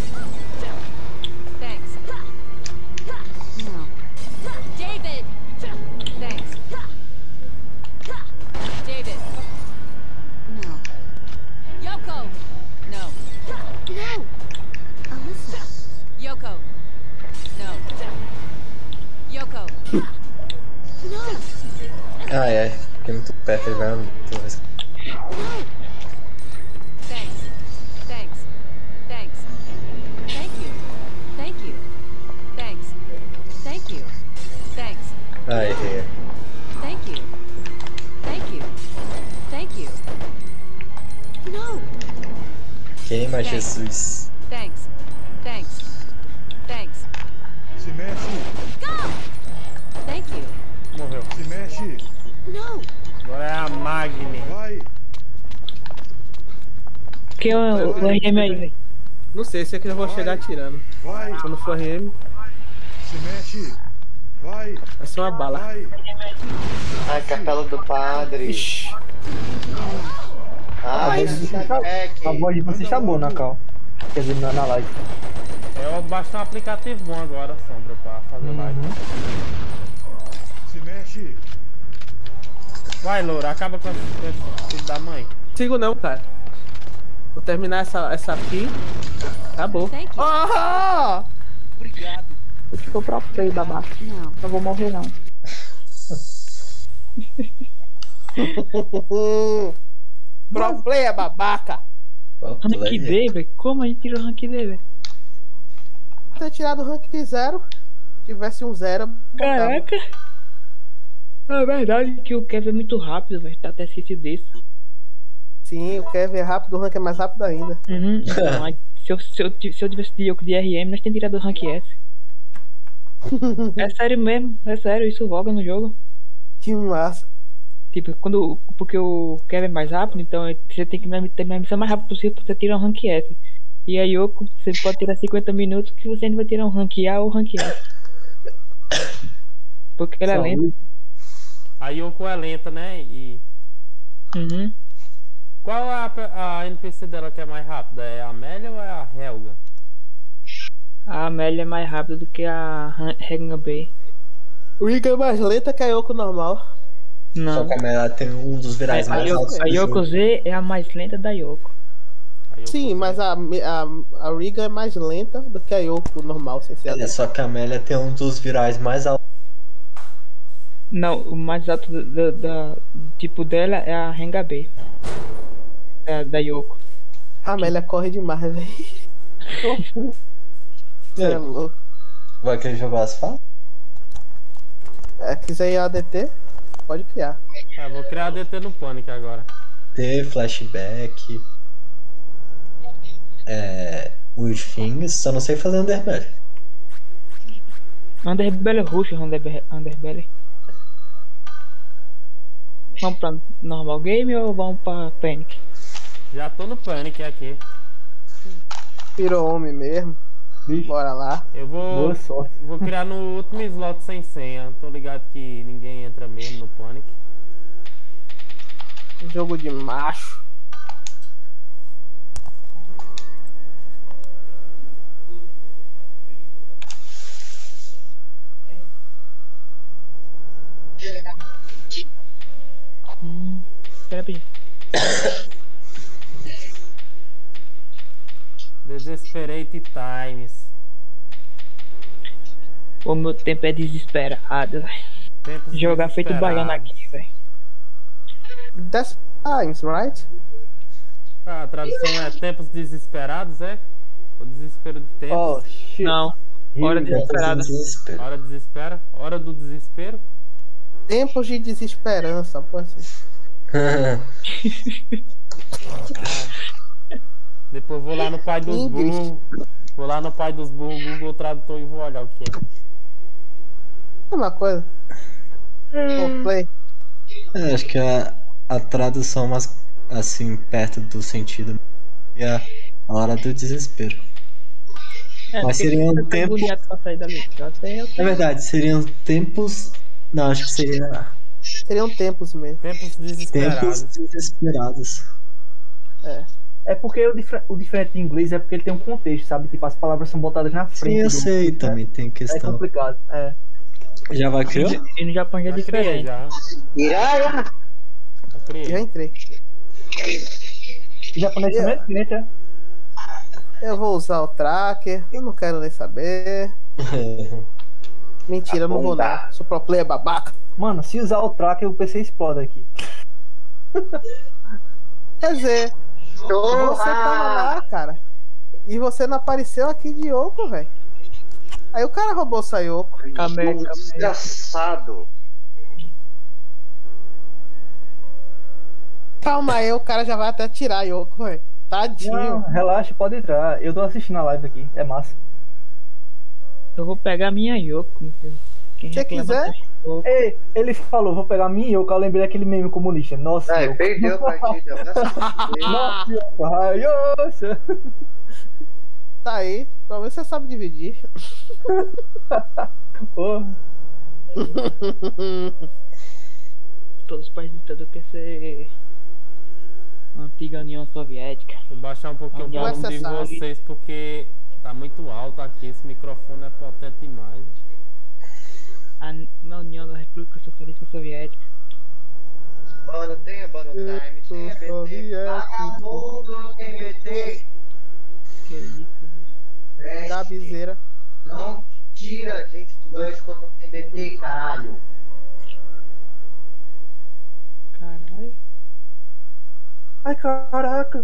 Thanks. No. David. Thanks. David. No. Yoko. No. No. Ah, é. Fiquei muito perto, ele vai andando. Thanks. Thanks. Thanks. Thank you. Thank you. Thanks. Thank you. Thanks. Ah, errei. Thank you. Thank you. Thank you. No. Queima, Jesus. Thanks. Thanks. Thanks. Se mexe. Go. Thank you. Morreu. Se mexe. No. Agora é a Magni. Vai. Que é o RM aí, velho. Não sei, se é que eu vou chegar atirando. Vai. Quando for RM, Se mexe. Vai. vai ser uma bala. Vai. Ai, capela do padre. Ixi. Ah, A voz de vocês tá boa na cal. Quer dizer, na live. Eu baixei um aplicativo bom agora, Sombra, pra fazer live. Se mexe. Vai, Loura, acaba com esse filho da mãe. Sigo não, cara. Vou terminar essa aqui. Acabou. Thank you. Ah! Eu tipo o próprio play babaca. No. Não vou morrer não. Pro player babaca. Rank D, velho? Como a gente tira o rank D, velho? Ter tirado o rank 0. Tivesse um 0. Caraca! É verdade que o Kevin é muito rápido, velho. Tá até esquecido disso. Sim, o Kevin é rápido, o rank é mais rápido ainda. Uhum. Então, aí, se eu tivesse de Yoko de RM, nós tínhamos tirado o rank S. É sério mesmo, é sério, isso roga no jogo. Que massa. Tipo, porque o Kevin é mais rápido, então você tem que terminar a missão mais rápido possível pra você tirar um rank S. E a Yoko, você pode tirar 50 minutos que você ainda vai tirar um rank A ou rank S. Porque ela é lenta. A Yoko é lenta, né? E Uhum. qual é a NPC dela que é mais rápida? É a Amélia ou é a Helga? A Amélia é mais rápida do que a Helga B. O Riga é mais lenta que a Yoko normal. Só Não. que a Mela tem um dos virais A mais altos Yoko, a do Yoko jogo. Z é a mais lenta da Yoko. A Yoko Sim, mas a Riga é mais lenta do que a Yoko normal, sem ser a É, só que a Amélia tem um dos virais mais altos. Não, o mais alto tipo dela é a Renga B. Da Yoko. A Amélia corre demais, velho. Você é louco. Vai querer jogar as falas? É, quiser ir ADT, pode criar. vou criar a DT no Panic agora. Ter flashback. Weird Things, só não sei fazer Underbelly. Underbelly Rush, Underbelly. Vamos pra normal game ou vamos pra Panic? Já tô no Panic aqui. Virou homem mesmo. Bicho, Bora lá. Eu boa sorte. vou criar no último slot sem senha. Tô ligado que ninguém entra mesmo no Panic. Jogo de macho. Espera aí. Desesperate Times. O meu tempo é desesperado, velho. Tempos Jogar feito desesperados. baiano aqui, velho. That's times, right? Ah, a tradução é tempos desesperados, é? O desespero de tempos. Oh, shit. Não. Hora desesperada. Desespero. Hora desespera. Hora do desespero. Tempos de desesperança, pô, assim. Depois vou lá no pai dos Ingrid. burros. Vou lá no pai dos burros, Google Tradutor e vou olhar o que é. É uma coisa. Pô, play. Acho que a tradução mais assim, perto do sentido é a hora do desespero. Mas seriam tempos. É verdade, seriam tempos. Não, acho que seria Seriam tempos mesmo. Tempos desesperados. tempos desesperados. É porque o diferente de inglês é porque ele tem um contexto, sabe? Tipo, as palavras são botadas na frente. Sim, eu do- sei, também tem É questão. complicado, é. Já vai criar? E no Japão já é Já criei, diferente. já. Iraya! Já criei. Já entrei. O japonês também é diferente, é? Eu vou usar o tracker. Eu não quero nem saber. Mentira, eu não vou não. Sou pro player babaca. Mano, se usar o tracker, o PC explode aqui. Quer dizer, você tava lá, cara. E você não apareceu aqui de Yoko, velho. Aí o cara roubou sua Yoko. Desgraçado. Calma aí, o cara já vai até tirar a Yoko, velho. Tadinho. Não, relaxa, pode entrar. Eu tô assistindo a live aqui, é massa. Eu vou pegar a minha Yoko. Quem Se quiser. Ei, ele falou, vou pegar a minha Yoko, eu lembrei daquele meme comunista. Nossa, Yoko. Perdeu a partida. Nossa, Yoko, raiosa. Tá aí, talvez você sabe dividir. Porra. Todos os países ditadores querem ser a antiga União Soviética. Vou baixar um pouquinho o volume de vocês porque tá muito alto aqui. Esse microfone é potente demais. Na União da República Socialista Soviética. Mano, tem Bano Time, tem BT. Vagabundo não tem BT. Que isso? Gabizeira. Não tira a gente do gancho quando não tem BT, caralho. Caralho. Ai, caraca.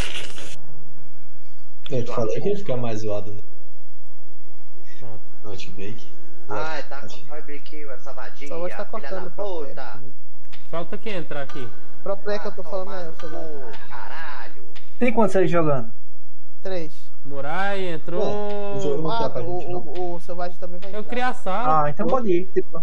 Eu te falei que ia ficar mais zoado, né? Pronto. Notebreak. Ai, tá com barbecue, essa vadia, Só vou estar filha da cortando puta. Falta quem entrar aqui? Pro play que eu tô falando é eu, seu velho. Caralho. Tem quantos aí jogando? 3. Murai entrou. O jogo não tá pra gente, não. O Selvagem também vai Eu entrar. criei a sala. Ah, então pode ir. Tipo,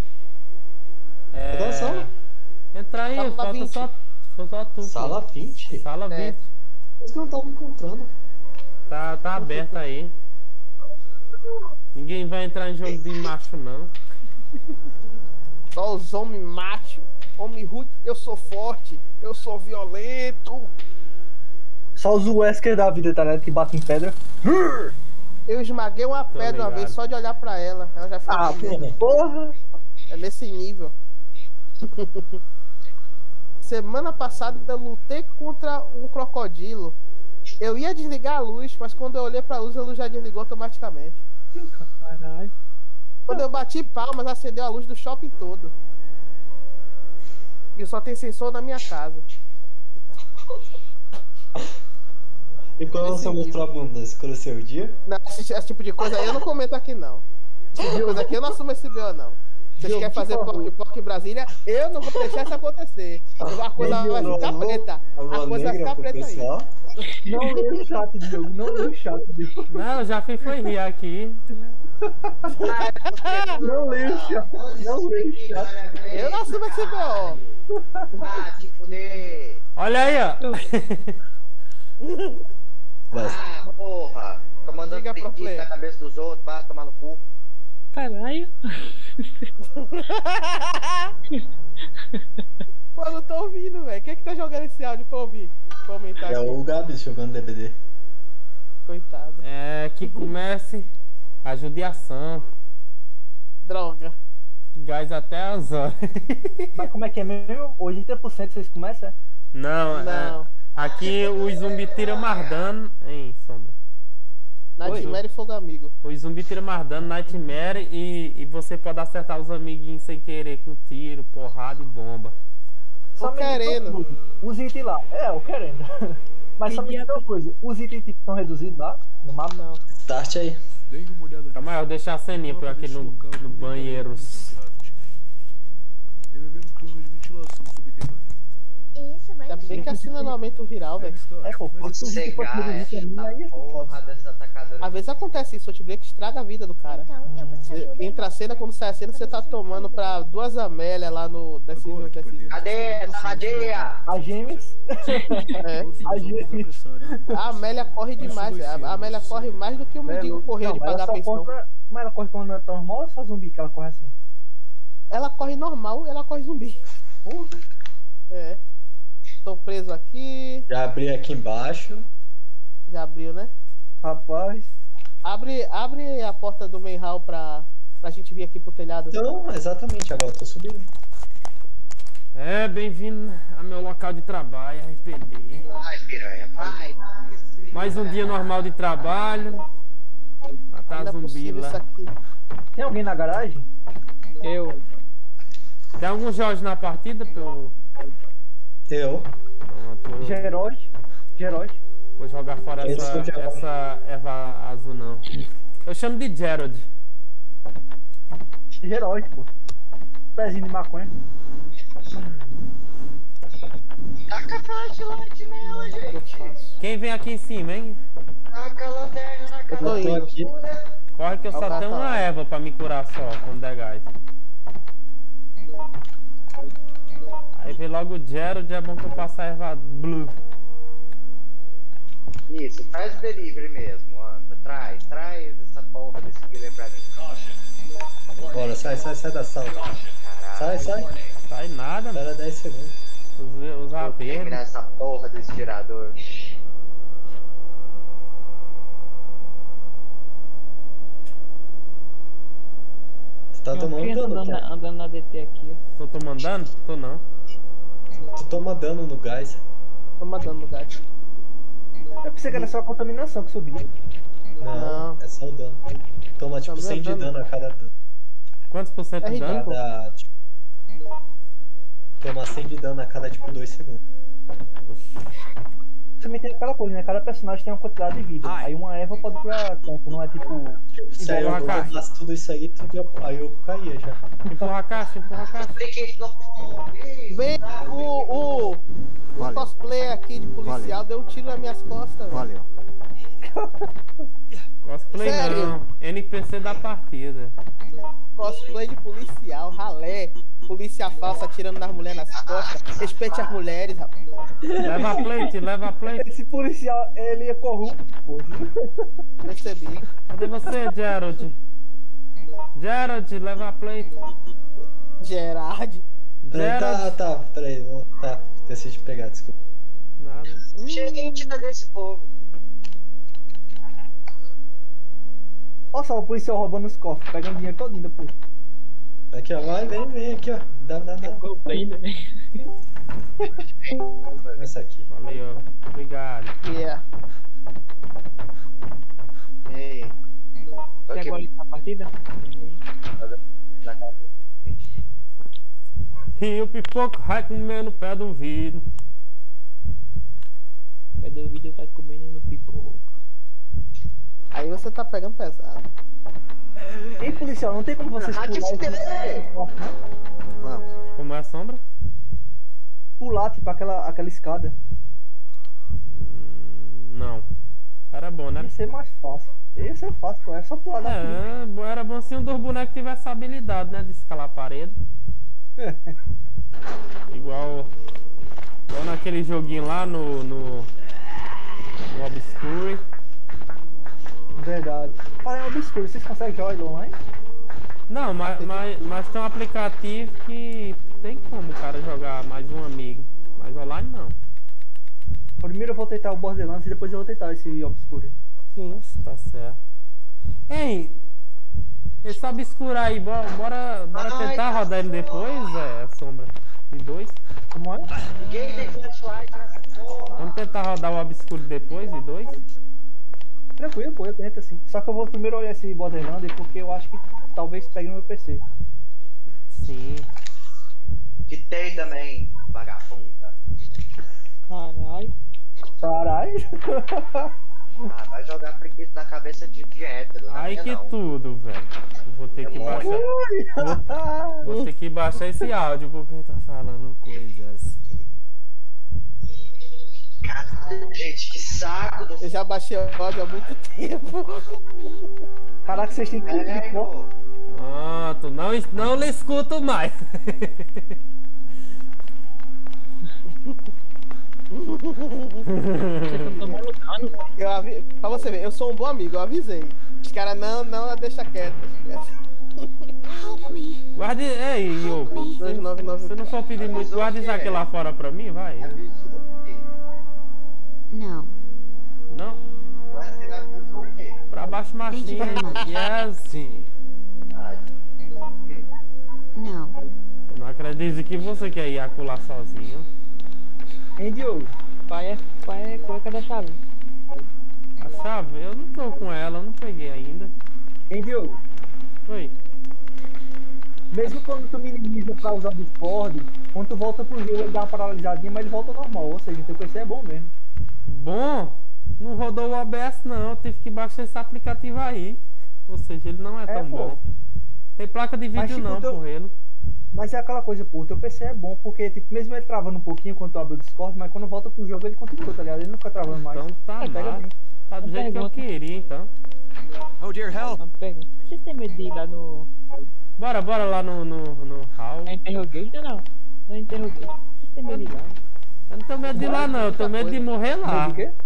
É... sala? Entra aí, Sala falta 20. só tu. Sala 20? Sala 20. É. Mas que eu não tava encontrando. Tá aberta aí. Ninguém vai entrar em jogo de macho, não. Só os homens machos. Homem rude, eu sou forte, eu sou violento. só os Wesker da vida, tá ligado? Que bate em pedra. Eu esmaguei uma pedra uma ligado. vez só de olhar pra ela. Ela já ficou Porra! É nesse nível. Semana passada eu lutei contra um crocodilo. Eu ia desligar a luz, mas quando eu olhei pra luz, a luz já desligou automaticamente. Caralho. Quando eu bati palmas, acendeu a luz do shopping todo. E só tem sensor na minha casa. E quando você mostrou a bunda, escureceu o dia? Não, esse tipo de coisa aí eu não comento aqui não. Esse tipo de coisa aqui eu não assumo esse BO não. Vocês querem fazer POC em Brasília, eu não vou deixar isso acontecer. A coisa vai ficar preta. A coisa vai ficar preta aí. Não lê o chat, Diogo. Não lê o chat, Diogo. Não, já foi rir aqui. Não lê o chat. Não lê o chat. Eu não assumo esse BO. Ah, te fuder. Olha aí, ó. Ah, porra. Tô mandando Diga pro pique play. na cabeça dos outros, pra tomar no cu. Caralho. Pô, eu não tô ouvindo, velho. Quem é que tá jogando esse áudio pra ouvir? Pra aumentar É aqui. o Gabs jogando DBD. Coitado. É que comece a judiação. Droga. Gás até as horas. Mas como é que é mesmo? 80% vocês começam? Não, Não. aqui o zumbi tira mais dano. Hein, Sombra? Nightmare e Fogo Amigo. O zumbi tira mais dano, Nightmare, e você pode acertar os amiguinhos sem querer, com tiro, porrada e bomba. Tô querendo. Os itens lá. É, eu querendo. Mas só me diz uma coisa. Os itens tipo, estão reduzidos lá no mapa? Não. Start aí. Dê uma olhada Calma aí, eu vou deixar a ceninha por aqui no banheiro. Ele vai ver no plano de ventilação subterrânea. Isso vai Ainda bem que assina no aumento viral, velho. É, pô, Vou se os itens fossem reduzidos também, aí é foda. Porra dessa atacadora. Às vezes acontece isso, o Outbreak estraga a vida do cara. Então, eu vou te ajudar. Entra a cena, quando sai a cena, você tá tomando pra 2 Amélias lá no Decisive. Cadê essa vadia? A Gêmeas. É. A Amélia corre demais, velho. A Amélia corre mais do que o mendigo correu de pagar a pensão. Mas ela corre quando é normal ou só zumbi que ela corre assim? Ela corre normal, ela corre zumbi. Porra. É. Tô preso aqui. Já abri aqui embaixo. Já abriu, né? Rapaz. Abre a porta do main hall pra gente vir aqui pro telhado. Então, exatamente, agora eu tô subindo. É, bem-vindo ao meu local de trabalho, RPD. Ai, piranha, vai. Mais um dia normal de trabalho. Matar Ainda é zumbi possível lá. isso aqui. Tem alguém na garagem? Eu. Tem algum Jorge na partida, pelo... Eu. Pronto. Gerard. Vou jogar fora essa erva azul, não. Eu chamo de Gerald. Gerard, pô. Pezinho de maconha. Taca flashlight nela, gente. Quem vem aqui em cima, hein? Taca a lanterna na cara. tô indo aqui. Corre que eu só tenho uma erva pra me curar só, quando der gás. Aí vem logo o Gerald, é bom que eu passe a erva blue. Isso, faz o delivery mesmo, anda. Traz essa porra desse killer pra mim. Bora, sai da sala. Caralho. Sai. Sai nada, Espera 10 segundos. Usar Vou verde. terminar essa porra desse tirador. Tu tá tomando dano, cara. Andando na DT aqui, ó. Tô mandando? Tô não. Tu toma dano no gás. Toma dano no gato. Eu pensei que era só a contaminação que subia. Não, é só o dano. Toma tipo 100 de dano a cada dano. Quantos por cento de dano? Cada, tipo, toma 100 de dano a cada tipo 2 segundos. Também tem aquela coisa, né? Cada personagem tem uma quantidade de vida. Aí uma erva pode curar tanto, não é tipo. Se aí eu faço tudo isso aí, aí eu caía já. Empurra a caixa. Vem o cosplay aqui de policial, deu um tiro nas minhas costas. Valeu. Cosplay Sério? não, NPC da partida. Cosplay de policial, ralé. Polícia falsa atirando nas mulheres nas costas. Respeite as mulheres, rapaz. Leva a plate. Esse policial, ele é corrupto, pô. Percebi. Cadê você, Gerald? Gerald, leva a plate. Gerard. Tá, peraí. Tá, esqueci de pegar, desculpa. Nada. Gente, cadê esse povo? Olha só o policial roubando os cofres, pegando dinheiro todinho depois. Aqui, ó, vem aqui, ó. Dá. Cosplay, né? Essa aqui. Valeu, obrigado. Yeah. Ei. Você agora tá na partida? E o pipoco vai comer no pé do vidro. O pé do vidro vai comendo no pipoco. Aí você tá pegando pesado. Ei, policial, não tem como vocês pular Vamos. Como é a sombra? pular, tipo, aquela escada. Não. Era bom, né? Ia ser mais fácil. Ia ser fácil, pô. É só pular daqui. Era bom se um dos bonecos tivesse essa habilidade, né? De escalar a parede. Igual naquele joguinho lá no Obscure. Verdade. Falei Obscure, vocês conseguem jogar ele online? Não, mas tem um aplicativo que tem como o cara jogar mais um amigo. Mas online não. Primeiro eu vou tentar o Borderlands e depois eu vou tentar esse Obscure. Sim. Nossa, tá certo. Ei, esse Obscure aí, bora tentar rodar ele depois, a sombra de 2. Como é? Ninguém tem flashlight nessa porra. Vamos tentar rodar o Obscure depois de 2? Tranquilo, pô, eu tento assim. Só que eu vou primeiro olhar esse Borderlands porque eu acho que talvez pegue no meu PC. Sim. Que tem também, vagabunda. Caralho. Caralho. Ah, vai jogar preguiça na cabeça de hétero. Aí que não. tudo, velho. Eu vou ter que baixar. Vou ter que baixar esse áudio porque tá falando coisas. Caralho, gente, que saco desse... Eu já baixei o áudio há muito tempo. Caraca, vocês têm que ir, pô. Pronto, não lhe escuto mais. Pra você ver, eu sou um bom amigo, eu avisei. Os caras não deixa quieto. Guarde. Ei, Yoko. Se não for pedir muito, guarde isso aqui lá fora pra mim, vai. No. Não? Pra baixo machinho. Yes. Sim. No. Eu não acredito que você quer ejacular sozinho. Hein, Diogo? Pai é cadê a chave? A chave? Eu não tô com ela, eu não peguei ainda. Hein, Diogo? Oi. Mesmo quando tu minimiza pra usar o Discord, quando tu volta pro jogo ele dá uma paralisadinha, mas ele volta normal. Ou seja, teu PC é bom mesmo. Bom, não rodou o OBS não, eu tive que baixar esse aplicativo aí. Ou seja, ele não é tão bom. Tem placa de vídeo tipo, não, por ele. Mas é aquela coisa, pô, o teu PC é bom, porque tipo, mesmo ele travando um pouquinho quando tu abre o Discord, mas quando volta pro jogo ele continua, tá ligado? Ele não fica travando mais. Então tá bem. Tá do jeito que eu queria, então. Oh dear help! Vocês têm medo de ir lá no... Bora lá no hall. É interrogation ou não? Não é interrogation. Vocês têm medo de ir lá? Eu não tenho medo de ir lá não, eu tenho medo de morrer lá. Medo de quê?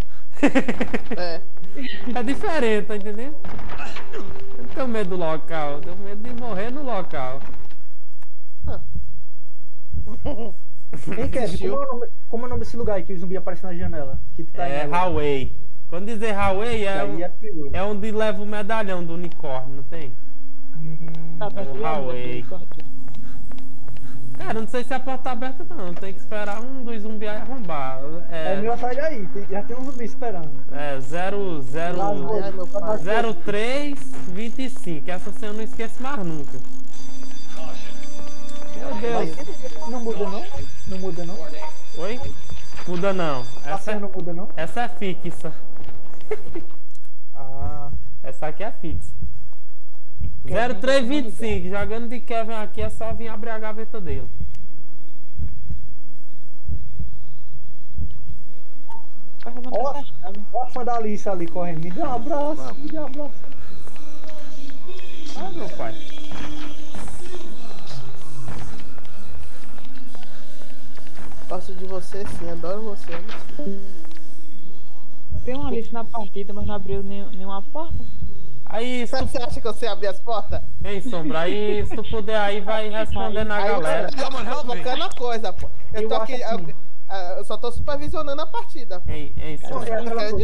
É diferente, tá entendendo? Eu não tenho medo do local, eu tenho medo de morrer no local. Hein, Kevin, como é o nome desse lugar aí que o zumbi aparece na janela? Que tu tá É Hallway. Quando dizer Hallway é onde leva o medalhão do unicórnio, não tem? É o Hallway. Cara, não sei se a porta tá aberta não, tem que esperar um dos zumbis arrombar. É melhor sair daí, já tem um zumbi esperando. É 0325, essa senha eu não esqueço mais nunca. Meu Deus. Mas não muda não? Não muda não? Oi? Muda não. Essa não muda não? Essa é fixa. Essa aqui é fixa. 0325, jogando de Kevin aqui é só vir abrir a gaveta dele. Ó a fã da Alice ali correndo, me dá um abraço, me dá um abraço. Ah, meu pai. Gosto de você sim, adoro você. Tem uma Alice na partida, mas não abriu nenhuma porta. Aí, Você acha que eu sei abrir as portas? Ei, Sombra, aí se tu puder aí, vai respondendo a galera. Eu tô focando a coisa, pô. Eu tô aqui, eu só tô supervisionando a partida, pô. Ei, Sombra.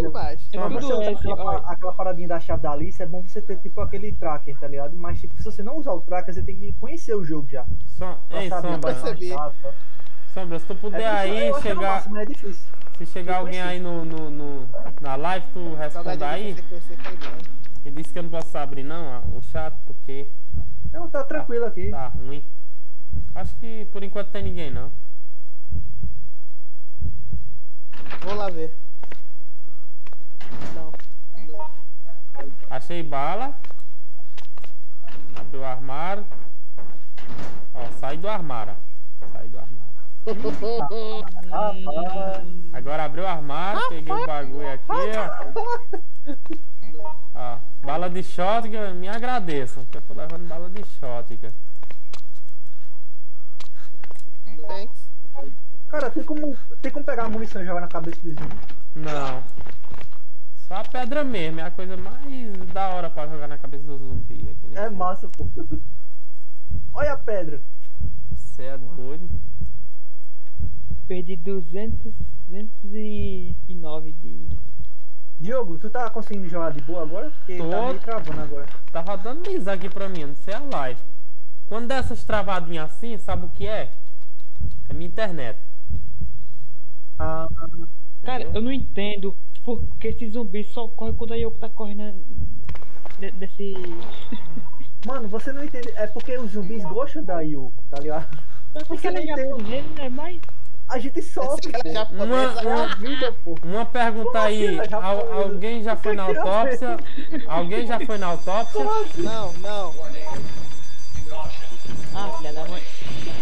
Aquela paradinha da chave da Alice, é bom você ter tipo aquele tracker, tá ligado? Mas tipo, se você não usar o tracker, você tem que conhecer o jogo já. Ei, Sombra. Sombra, se tu puder aí chegar... É difícil. Se chegar alguém aí na live, tu responda aí. Ele disse que eu não posso abrir não, o chat, porque... Não, tá tranquilo aqui. Tá ruim. Acho que por enquanto tem ninguém não. Vou lá ver. Não. Achei bala. Abriu o armário. Ó, sai do armário. Sai do armário. Agora abriu o armário, peguei o bagulho aqui, ó. Ó, bala de shotgun, me agradeçam, que eu tô levando bala de shotgun. Thanks. Cara, tem como pegar a munição e jogar na cabeça do zumbi? Não. Só a pedra mesmo, é a coisa mais da hora pra jogar na cabeça do zumbi. É massa, pô. Olha a pedra. Você é doido. Perdi 209 de... Diogo, tu tá conseguindo jogar de boa agora? Porque tá meio travando agora. Tá rodando lisa aqui pra mim, não sei a live. Quando dá essas travadinhas assim, sabe o que é? É minha internet. Cara, eu não entendo porque esse zumbi só corre quando a Yoko tá correndo desse... Mano, você não entende. É porque os zumbis gostam da Yoko, tá ligado? Você não entende, né? Mas... A gente sofre, Uma pergunta aí, alguém já foi na autópsia? Alguém já foi na autópsia? Não. Ah, filha da mãe.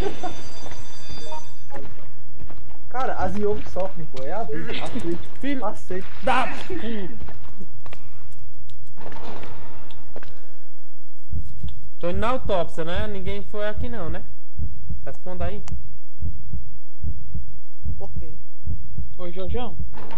Cara, as Yoko sofrem, pô, é a vida. Filho da puta. Tô indo na autópsia, né? Ninguém foi aqui não, né? Responda aí. Ok. Ô, Jojão.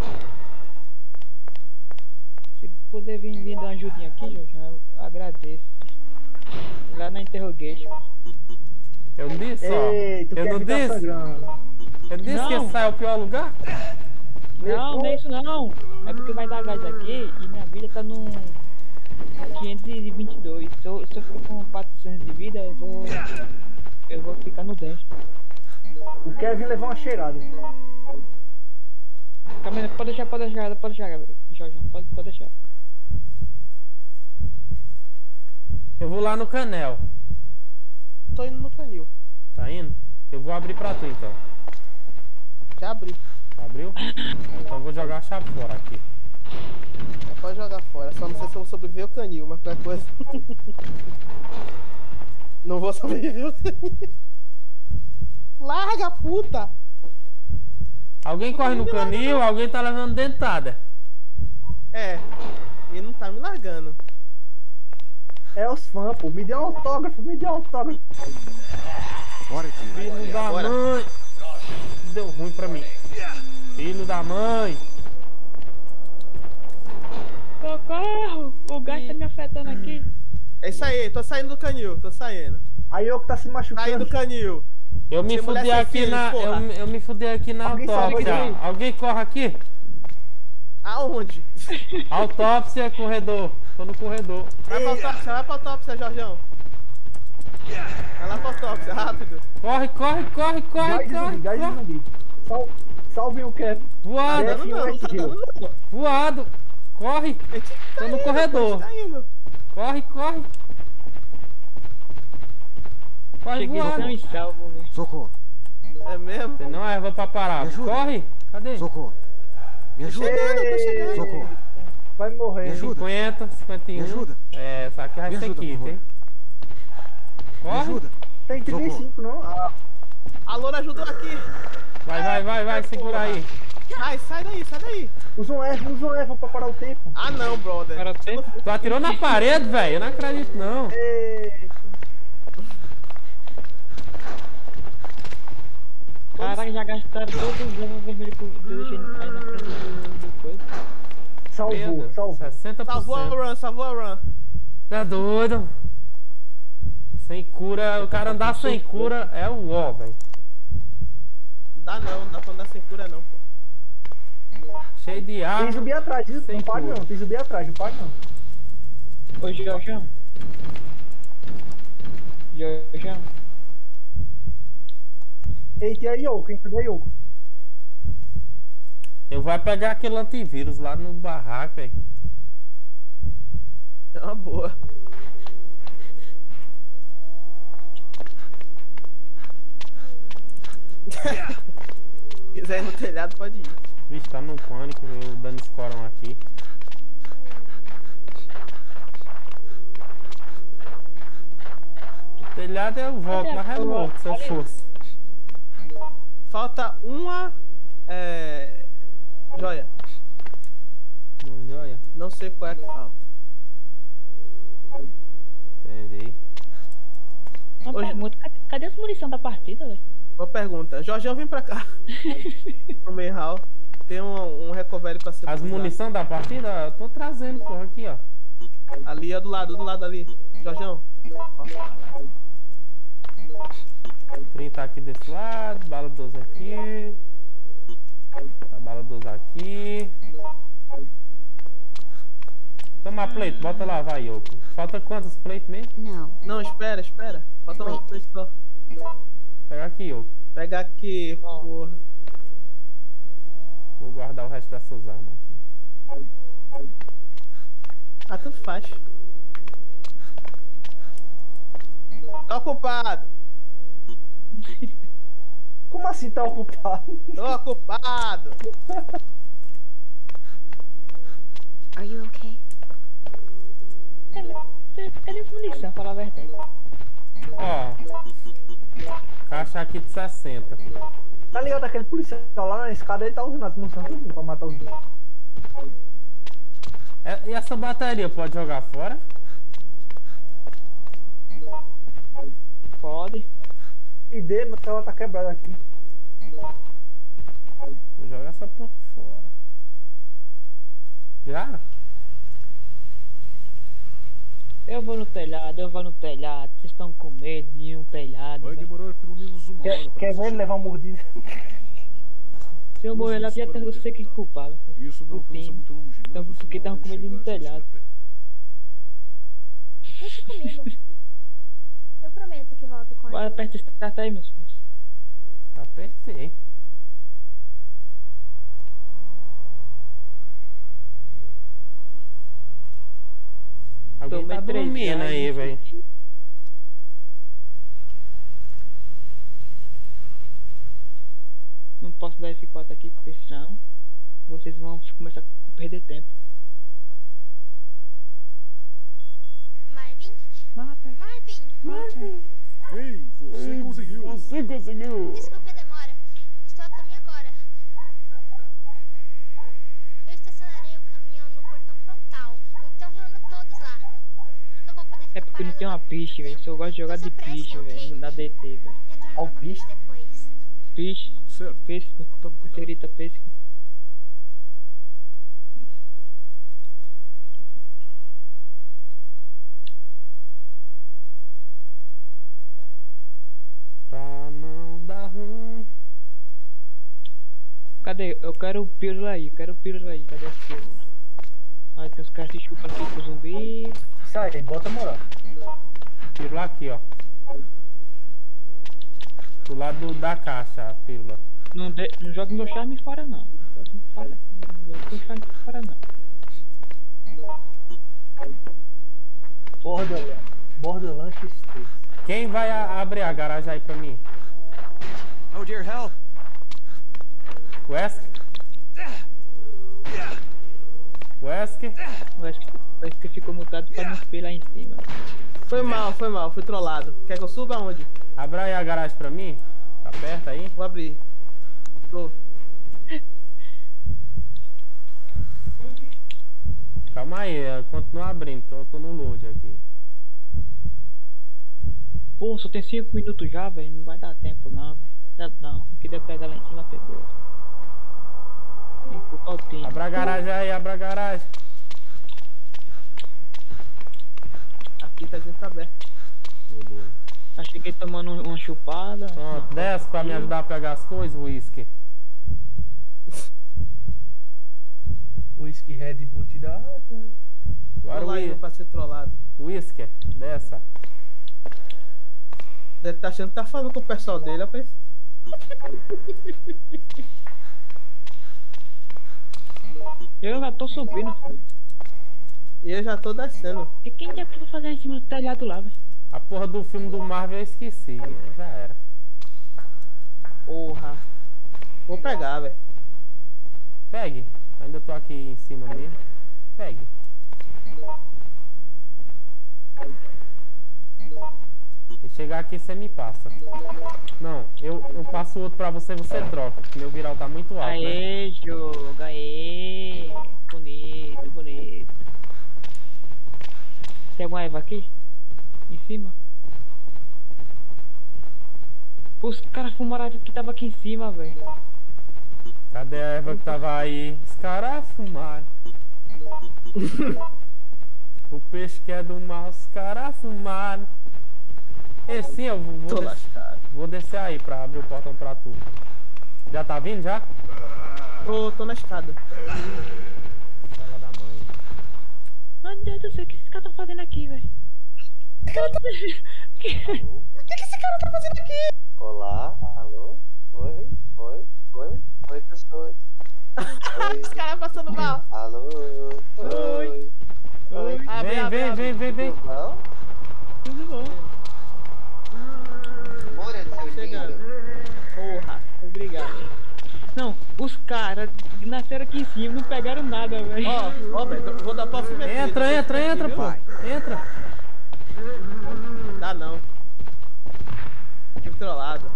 Se puder vir dar uma ajudinha aqui, Jojão, eu agradeço. Lá na interrogation. Eu não disse, ó. Eu não disse. Eu disse que esse é o pior lugar? Não é isso não. É porque vai dar gás aqui e minha vida tá no 522. Se eu ficar com 400 de vida, eu vou ficar no 10. O Kevin levou uma cheirada. Calma, pode deixar, Jorjão, pode deixar. Eu vou lá no canel. Tô indo no canil. Tá indo? Eu vou abrir pra tu então. Já abriu. Abriu? Então eu vou jogar a chave fora aqui. Pode jogar fora, só não sei se eu vou sobreviver o canil, mas qualquer coisa. Não vou sobreviver o canil. Larga, puta! Alguém corre no canil, alguém tá levando dentada. É, ele não tá me largando. É os fãs, pô. Me dê um autógrafo, me dê um autógrafo. Filho da mãe. Deu ruim pra mim. Filho da mãe. Socorro! O gás tá me afetando aqui. É isso aí, tô saindo do canil, tô saindo. Aí eu que tá se machucando. Saindo do canil. Eu me fudei aqui na. Eu me fudei aqui na autópsia. Alguém corre aqui? Aonde? Autópsia, corredor. Tô no corredor. Vai pra autópsia, Jorjão. Vai lá pra autópsia, rápido. Corre, corre, corre, corre, corre. Salve o Kevin. Voado. Voado. Corre. Tô no corredor. Corre, corre. Corre, voado. Socorro. É mesmo? Você não é erva pra parar. Corre. Cadê? Socorro. Me ajuda. Tô chegando. Socorro. Vai morrer. Me ajuda. 50, 51. Me ajuda. É, essa aqui vai ser kit, hein? Me Corre. ajuda. Tem 35, não? Ah. A Loura ajudou aqui. Vai, segura aí. Ai, sai daí. Usa um erro pra parar o tempo. Ah não, brother. Para o tempo. Tu atirou na parede, velho. Eu não acredito, não. Caraca, já gastaram todos os anos vermelhos que eu deixei aí na frente do coisa. Salvou. 60%. Salvou a run. Tá doido? Sem cura, o cara andar sem cura é o ó, velho. Não dá pra andar sem cura não, pô. Cheio de ar. Tem que subir atrás, não pode não. Tem que subir atrás, não pode não. Ô, Jorjão. Eita, e aí, Yoko? Cadê a Yoko? Eu vou pegar aquele antivírus lá no barraco, velho. É uma boa. Se quiser ir no telhado, pode ir. Vixe, tá no pânico, eu dando escorão aqui. O telhado eu volto, mas é morto se eu fosse. Falta uma joia. Uma joia? Não sei qual é que falta. Entendi. Uma pergunta, cadê as munição da partida, velho? Boa pergunta. Jorjão, vem pra cá. Pro main hall. Tem um recovery pra ser. As munição da partida? Eu tô trazendo, porra, aqui, ó. Ali, ó, do lado ali. Jorjão. 30 aqui desse lado, bala 12 aqui. A bala 12 aqui. Toma a plate, bota lá, vai, Yoko. Falta quantas plates mesmo? Não, espera. Falta uma plate só. Pega aqui, Yoko. Pega aqui, porra. Vou guardar o resto dessas armas aqui. Ah, tanto faz. Tá ocupado. Como assim tá ocupado? Tô ocupado. Are you okay? Cadê as munição, falar a verdade? Ó. Caixa aqui de 60. Tá ligado aquele policial lá na escada, ele tá usando as munições tudo pra matar os bichos. E essa bateria pode jogar fora? Pode. Me dê, meu celular tá quebrado aqui. Vou jogar essa porra fora. Já? Eu vou no telhado. Vocês estão com medo de ir no telhado. Vai demorar pelo menos uma hora. Quer ver ele levar um mordido? Se eu morrer lá, já eu sei quem é culpado. Isso não alcança muito longe, mas o porque sinal estavam com deve medo de ir no chegar se telhado. estiver perto. Deixa comigo. Eu prometo que volto com Bora ele. perto desse trato aí, meus filhos. Apertei. Alguém tá dormindo aí, velho. posso dar F4 aqui, porque senão vocês vão começar a perder tempo. Marvin! Ei, você conseguiu! Você conseguiu! Desculpe a demora. Estou a caminho agora. Eu estacionarei o caminhão no portão frontal. Então reúna todos lá. Não vou poder ficar É porque não tem uma piste, velho. Eu gosto de jogar de piste, velho. Não dá DT, velho. Ao piste? Piste. Certo. Pesca. Senhorita pesca. Pra não dar ruim. Cadê? Eu quero o pílula aí, Cadê a pílula? Aí tem os caras se chupando aqui com o zumbi. Sai, bota moral. Pílula aqui, ó. Do lado da caixa, a pílula. Não joga meu charme fora não. Não joga meu charme fora não. Borderlands 3. Quem vai abrir a garagem aí pra mim? Oh dear, help! Wesker? Wesker ficou mutado pra não subir lá em cima. Foi mal, fui trollado. Quer que eu suba aonde? Abra aí a garagem pra mim. Tá perto aí? Vou abrir. Tô. Calma aí, continua abrindo, que eu tô no load aqui. Pô, só tem 5 minutos já, velho. Não vai dar tempo não, velho. Não, o que der pegar lá em cima pegou. Abra a garagem aí, abra a garagem. Aqui tá dentro, tá aberto. Já cheguei tomando uma chupada. Pronto, desce pra me ajudar a pegar as coisas, Whisky. Whisky Red Bull te dá. Agora lá eu pra ser trollado. Whisky, desça. Deve tá achando que tá falando com o pessoal dele, eu penso. Eu já tô subindo, filho. E eu já tô descendo. E quem já foi fazer em cima do telhado lá, velho? A porra do filme do Marvel eu esqueci, já era. Porra. Vou pegar, velho. Pegue. Ainda tô aqui em cima mesmo. Pegue. Se chegar aqui você me passa. Não, eu passo o outro pra você, você troca. Porque meu viral tá muito alto. Aê, né? Jogo, aê. Bonito, bonito. Tem alguma Eva aqui? Em cima? Os caras fumaram que tava aqui em cima, velho. Cadê a Eva que tava aí? Os caras fumaram. O peixe que é do mal, os caras fumaram. E sim, eu vou descer aí pra abrir o portão pra tu. Já tá vindo já? Tô na escada. Fala da mãe. Meu Deus do céu, o que esse cara tá fazendo aqui, velho? O que esse cara tá fazendo aqui? Olá, alô? Oi, pessoas. Os caras passando mal. Alô? Oi. Vem. Não? Tudo bom. Moreno, seu chegando. Porra, obrigado. Não, os caras nasceram aqui em cima, não pegaram nada, velho. Ó, velho, vou dar pra alfinetada. Entra, pai. Entra. Dá não. Fico trollado.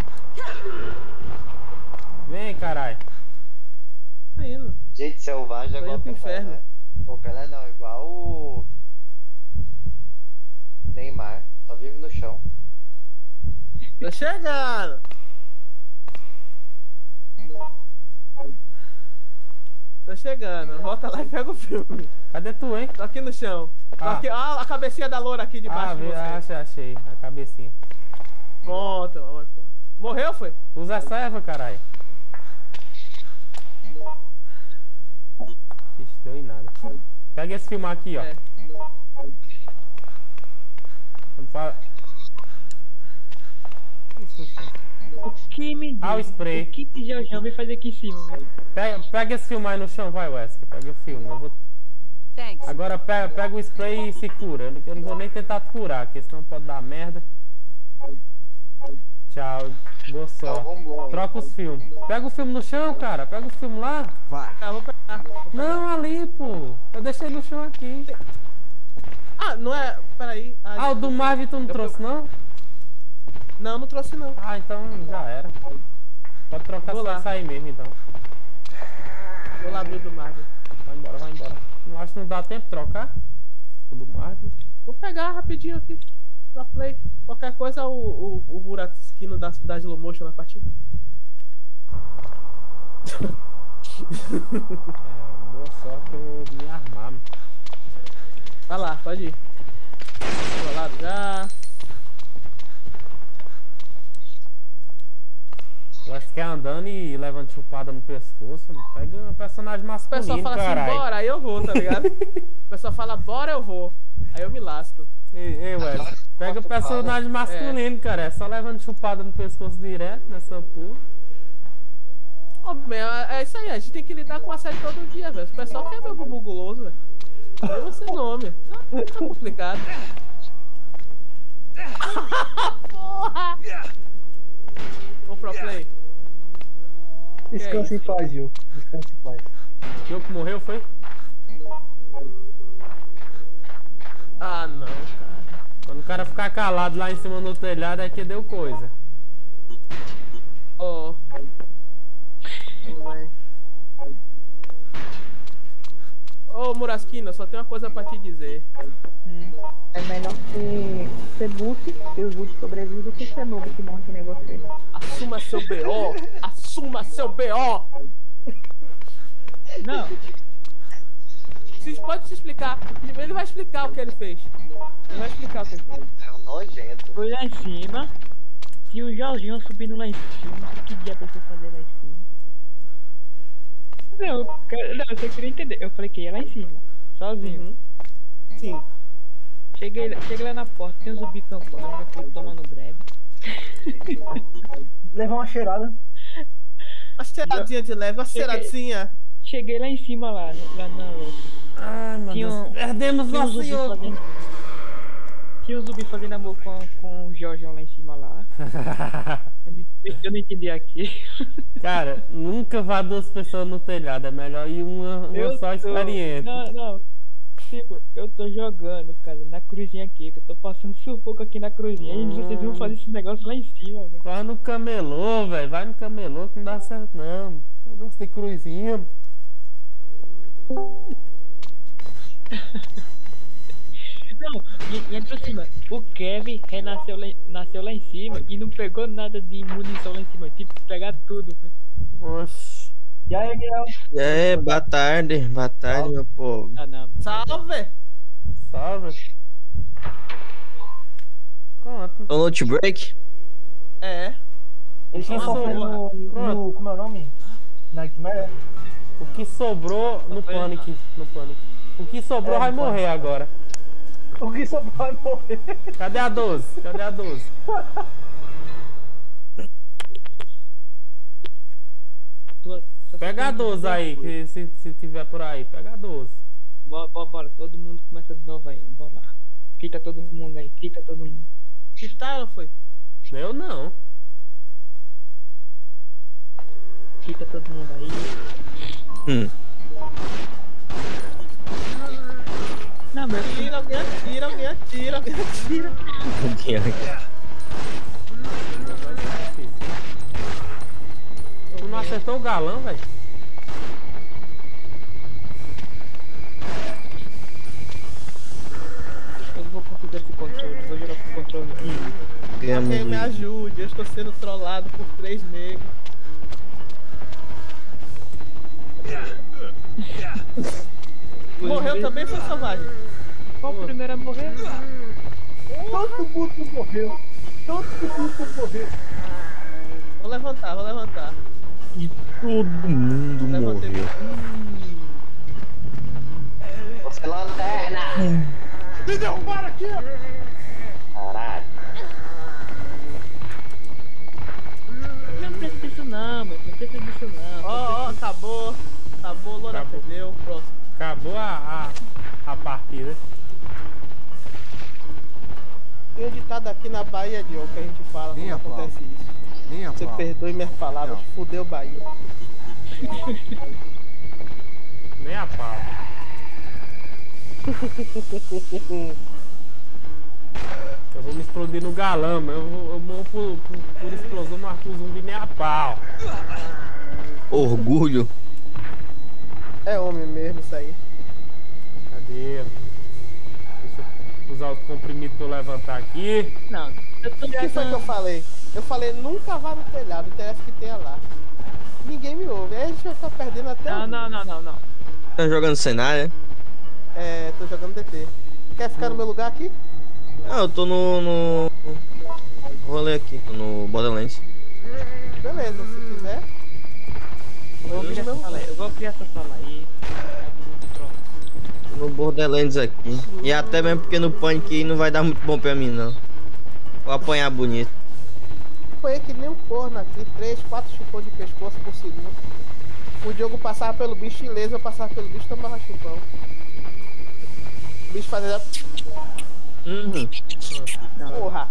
Vem, caralho. Tô indo. Gente selvagem é igual pro inferno. Né? O Pelé não, igual o Neymar. Só vive no chão. Tô chegando. Tô chegando. Volta lá e pega o filme. Cadê tu, hein? Tô aqui no chão. Tô aqui, a cabecinha da loura aqui debaixo de você. Achei. A cabecinha. Pronto, mamãe, porra. Morreu, foi? Usa essa erva, caralho. Ixi, deu em nada. Pega esse filme aqui, ó. É. O que me diz? Ah, o spray. O que de Jojão vem fazer aqui em cima, velho? Pega esse filme aí no chão, vai, Wesker. Pega o filme. Eu vou... Thanks. Agora pega o spray e se cura. Eu não vou nem tentar te curar, porque senão pode dar merda. Tchau. Boa sorte. Troca os filmes. Pega o filme no chão, cara. Pega o filme lá. Vai. Ah, vou pegar. Não, ali, pô. Eu deixei no chão aqui. Ah, não é... Peraí. Ah, o do Marvel tu não trouxe, não? Não, não trouxe, não. Ah, então já era. Pode trocar só isso aí mesmo, então. Vou lá abrir o do Marvel. Vai embora, vai embora. Não acho que não dá tempo de trocar o do Marvel. Vou pegar rapidinho aqui. Pra play. Qualquer coisa, o Buratsquino da slow motion na partida. Boa sorte que eu vou me armar. Vai lá, pode ir. Rolado já. Parece que é andando e levando chupada no pescoço. Pega um personagem masculino, o pessoal fala carai. assim, bora, aí eu vou, tá ligado? O pessoal fala, bora, eu vou. Aí eu me lasco. Ei, Wesley, pega o personagem masculino, cara. É só levando chupada no pescoço direto nessa porra. Ô, é isso aí, a gente tem que lidar com a série todo dia, velho. O pessoal quer meu bumbum guloso, velho. Eu sei nome. Tá complicado. Porra! Ô, pro play. Descanse em paz, Gil. Descanse em paz. O que morreu foi? Ah, não, cara. Quando o cara ficar calado lá em cima no telhado é que deu coisa. Ó. Ô, Murasquina, só tem uma coisa pra te dizer. É melhor ser boot, que os boots sobrevivem, do que ser novo que morre que nem você. Assuma seu BO! Assuma seu BO! Não. Vocês podem se explicar. Ele vai explicar o que ele fez. Ele vai explicar o que ele fez. É um nojento. Foi lá em cima. Tinha o Jorginho subindo lá em cima. O que dia pra você fazer lá em cima? Não, você queria entender. Eu falei que ia lá em cima. Sozinho. Sim. Cheguei lá na porta, tem um zumbi campando, já fui tomando greve. Levar uma cheirada. Uma cheiradinha de leve, uma cheiradinha. Cheguei lá em cima lá na outra. Ai, meu Deus. Perdemos nosso jogo. Tinha um zumbi fazendo amor com o Jorge lá em cima lá. Eu não entendi aqui. Cara, nunca vá duas pessoas no telhado. É melhor ir uma só experiente. Não. Tipo, eu tô jogando, cara, na cruzinha aqui, que eu tô passando sufoco aqui na cruzinha. E vocês vão fazer esse negócio lá em cima, velho. Vai no camelô, velho. Vai no camelô que não dá certo, não. Eu gosto de cruzinha. Não, e entra cima. O Kevin nasceu lá em cima e não pegou nada de munição lá em cima. Tive que pegar tudo, velho. Oxi. E aí, Miguel? E aí, boa tarde, meu povo. Ah, não. Salve! Salve. Pronto. No lunch break? É. Eles estão sofrendo no. Como é o nome? Nightmare? O que sobrou no Panic. O que sobrou vai morrer agora. O que sobrou vai morrer. Cadê a 12? Pega a 12 aí, que se tiver por aí. Pega a 12. Bora. Todo mundo começa de novo aí. Bora lá. Quita todo mundo aí. Quitaram, foi? Eu não. Quita todo mundo aí. Não, meu filho. Alguém atira. Tu não acertou o galão, velho? Eu vou configurar esse controle. Vou jogar com o controle. Alguém me ajude. Eu estou sendo trollado por 3 negros. Morreu também, foi selvagem? Qual o primeiro a morrer? Todo mundo morreu. Vou levantar. E todo mundo morreu. Você lanterna! Me derrubaram aqui! Caralho. Não precisa disso não, meu. Não precisa disso não. Ó, acabou. Lora perdeu. Próximo. Acabou a partida. Tem um ditado errado aqui na Bahia, Diogo, que a gente fala quando acontece isso. Você perdoe minhas palavras, fudeu Bahia. Nem a pau. Eu vou me explodir no galama, eu morro por explosão, mas por zumbi nem a pau. Orgulho. É homem mesmo isso aí. Cadê? Deixa eu usar o comprimido pra eu levantar aqui. Não, eu tô O que foi que eu falei? Eu falei nunca vá no telhado, interessa que tenha lá. Ninguém me ouve, aí a gente vai ficar perdendo até Não. Tá jogando cenário, né? É, tô jogando DT. Quer ficar no meu lugar aqui? Ah, eu tô no rolê aqui, tô no Borderlands. Beleza, se quiser. Eu vou criar essa sala aí. Tô no Borderlands aqui. E até mesmo porque no Panic não vai dar muito bom pra mim, não. Vou apanhar bonito. Apanhei que nem um corno aqui, 3, 4 chupão de pescoço por segundo. O Diogo passava pelo bicho ileso, eu passava pelo bicho e tomava chupão. O bicho fazia... Porra!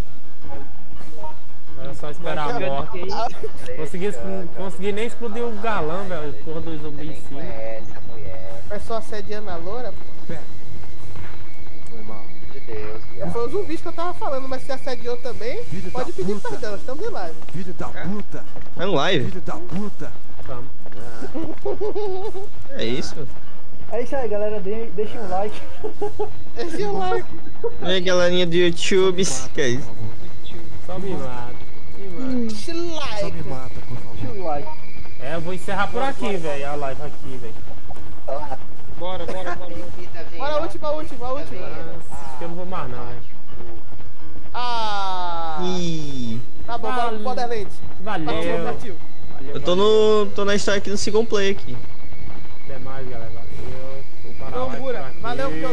Era só esperar a morte. Consegui nem explodir o galão, velho. Porra do zumbi em cima. O pessoal assediando a loura, pô. Foi mal. De Deus. Foi os zumbis que eu tava falando, mas se assediou também, pode pedir perdão, estamos em live. Filho da puta. É um live? Filho da puta. É isso? É isso aí, galera. Deixem um like. Deixem um like. E aí, galerinha do YouTube. Que é isso? Só me mata. Deixa o like. Só me mata, por favor. Deixa um like. É, eu vou encerrar por aqui, velho. A live aqui, velho. Bora. Bora, a última. Acho que eu não vou mais, não, velho. Ih. Tá bom, bora pro Borderlands. Valeu. Partiu. Eu tô na história aqui no single play aqui. Até mais, galera. Valeu. Vou parar a live por aqui. Valeu,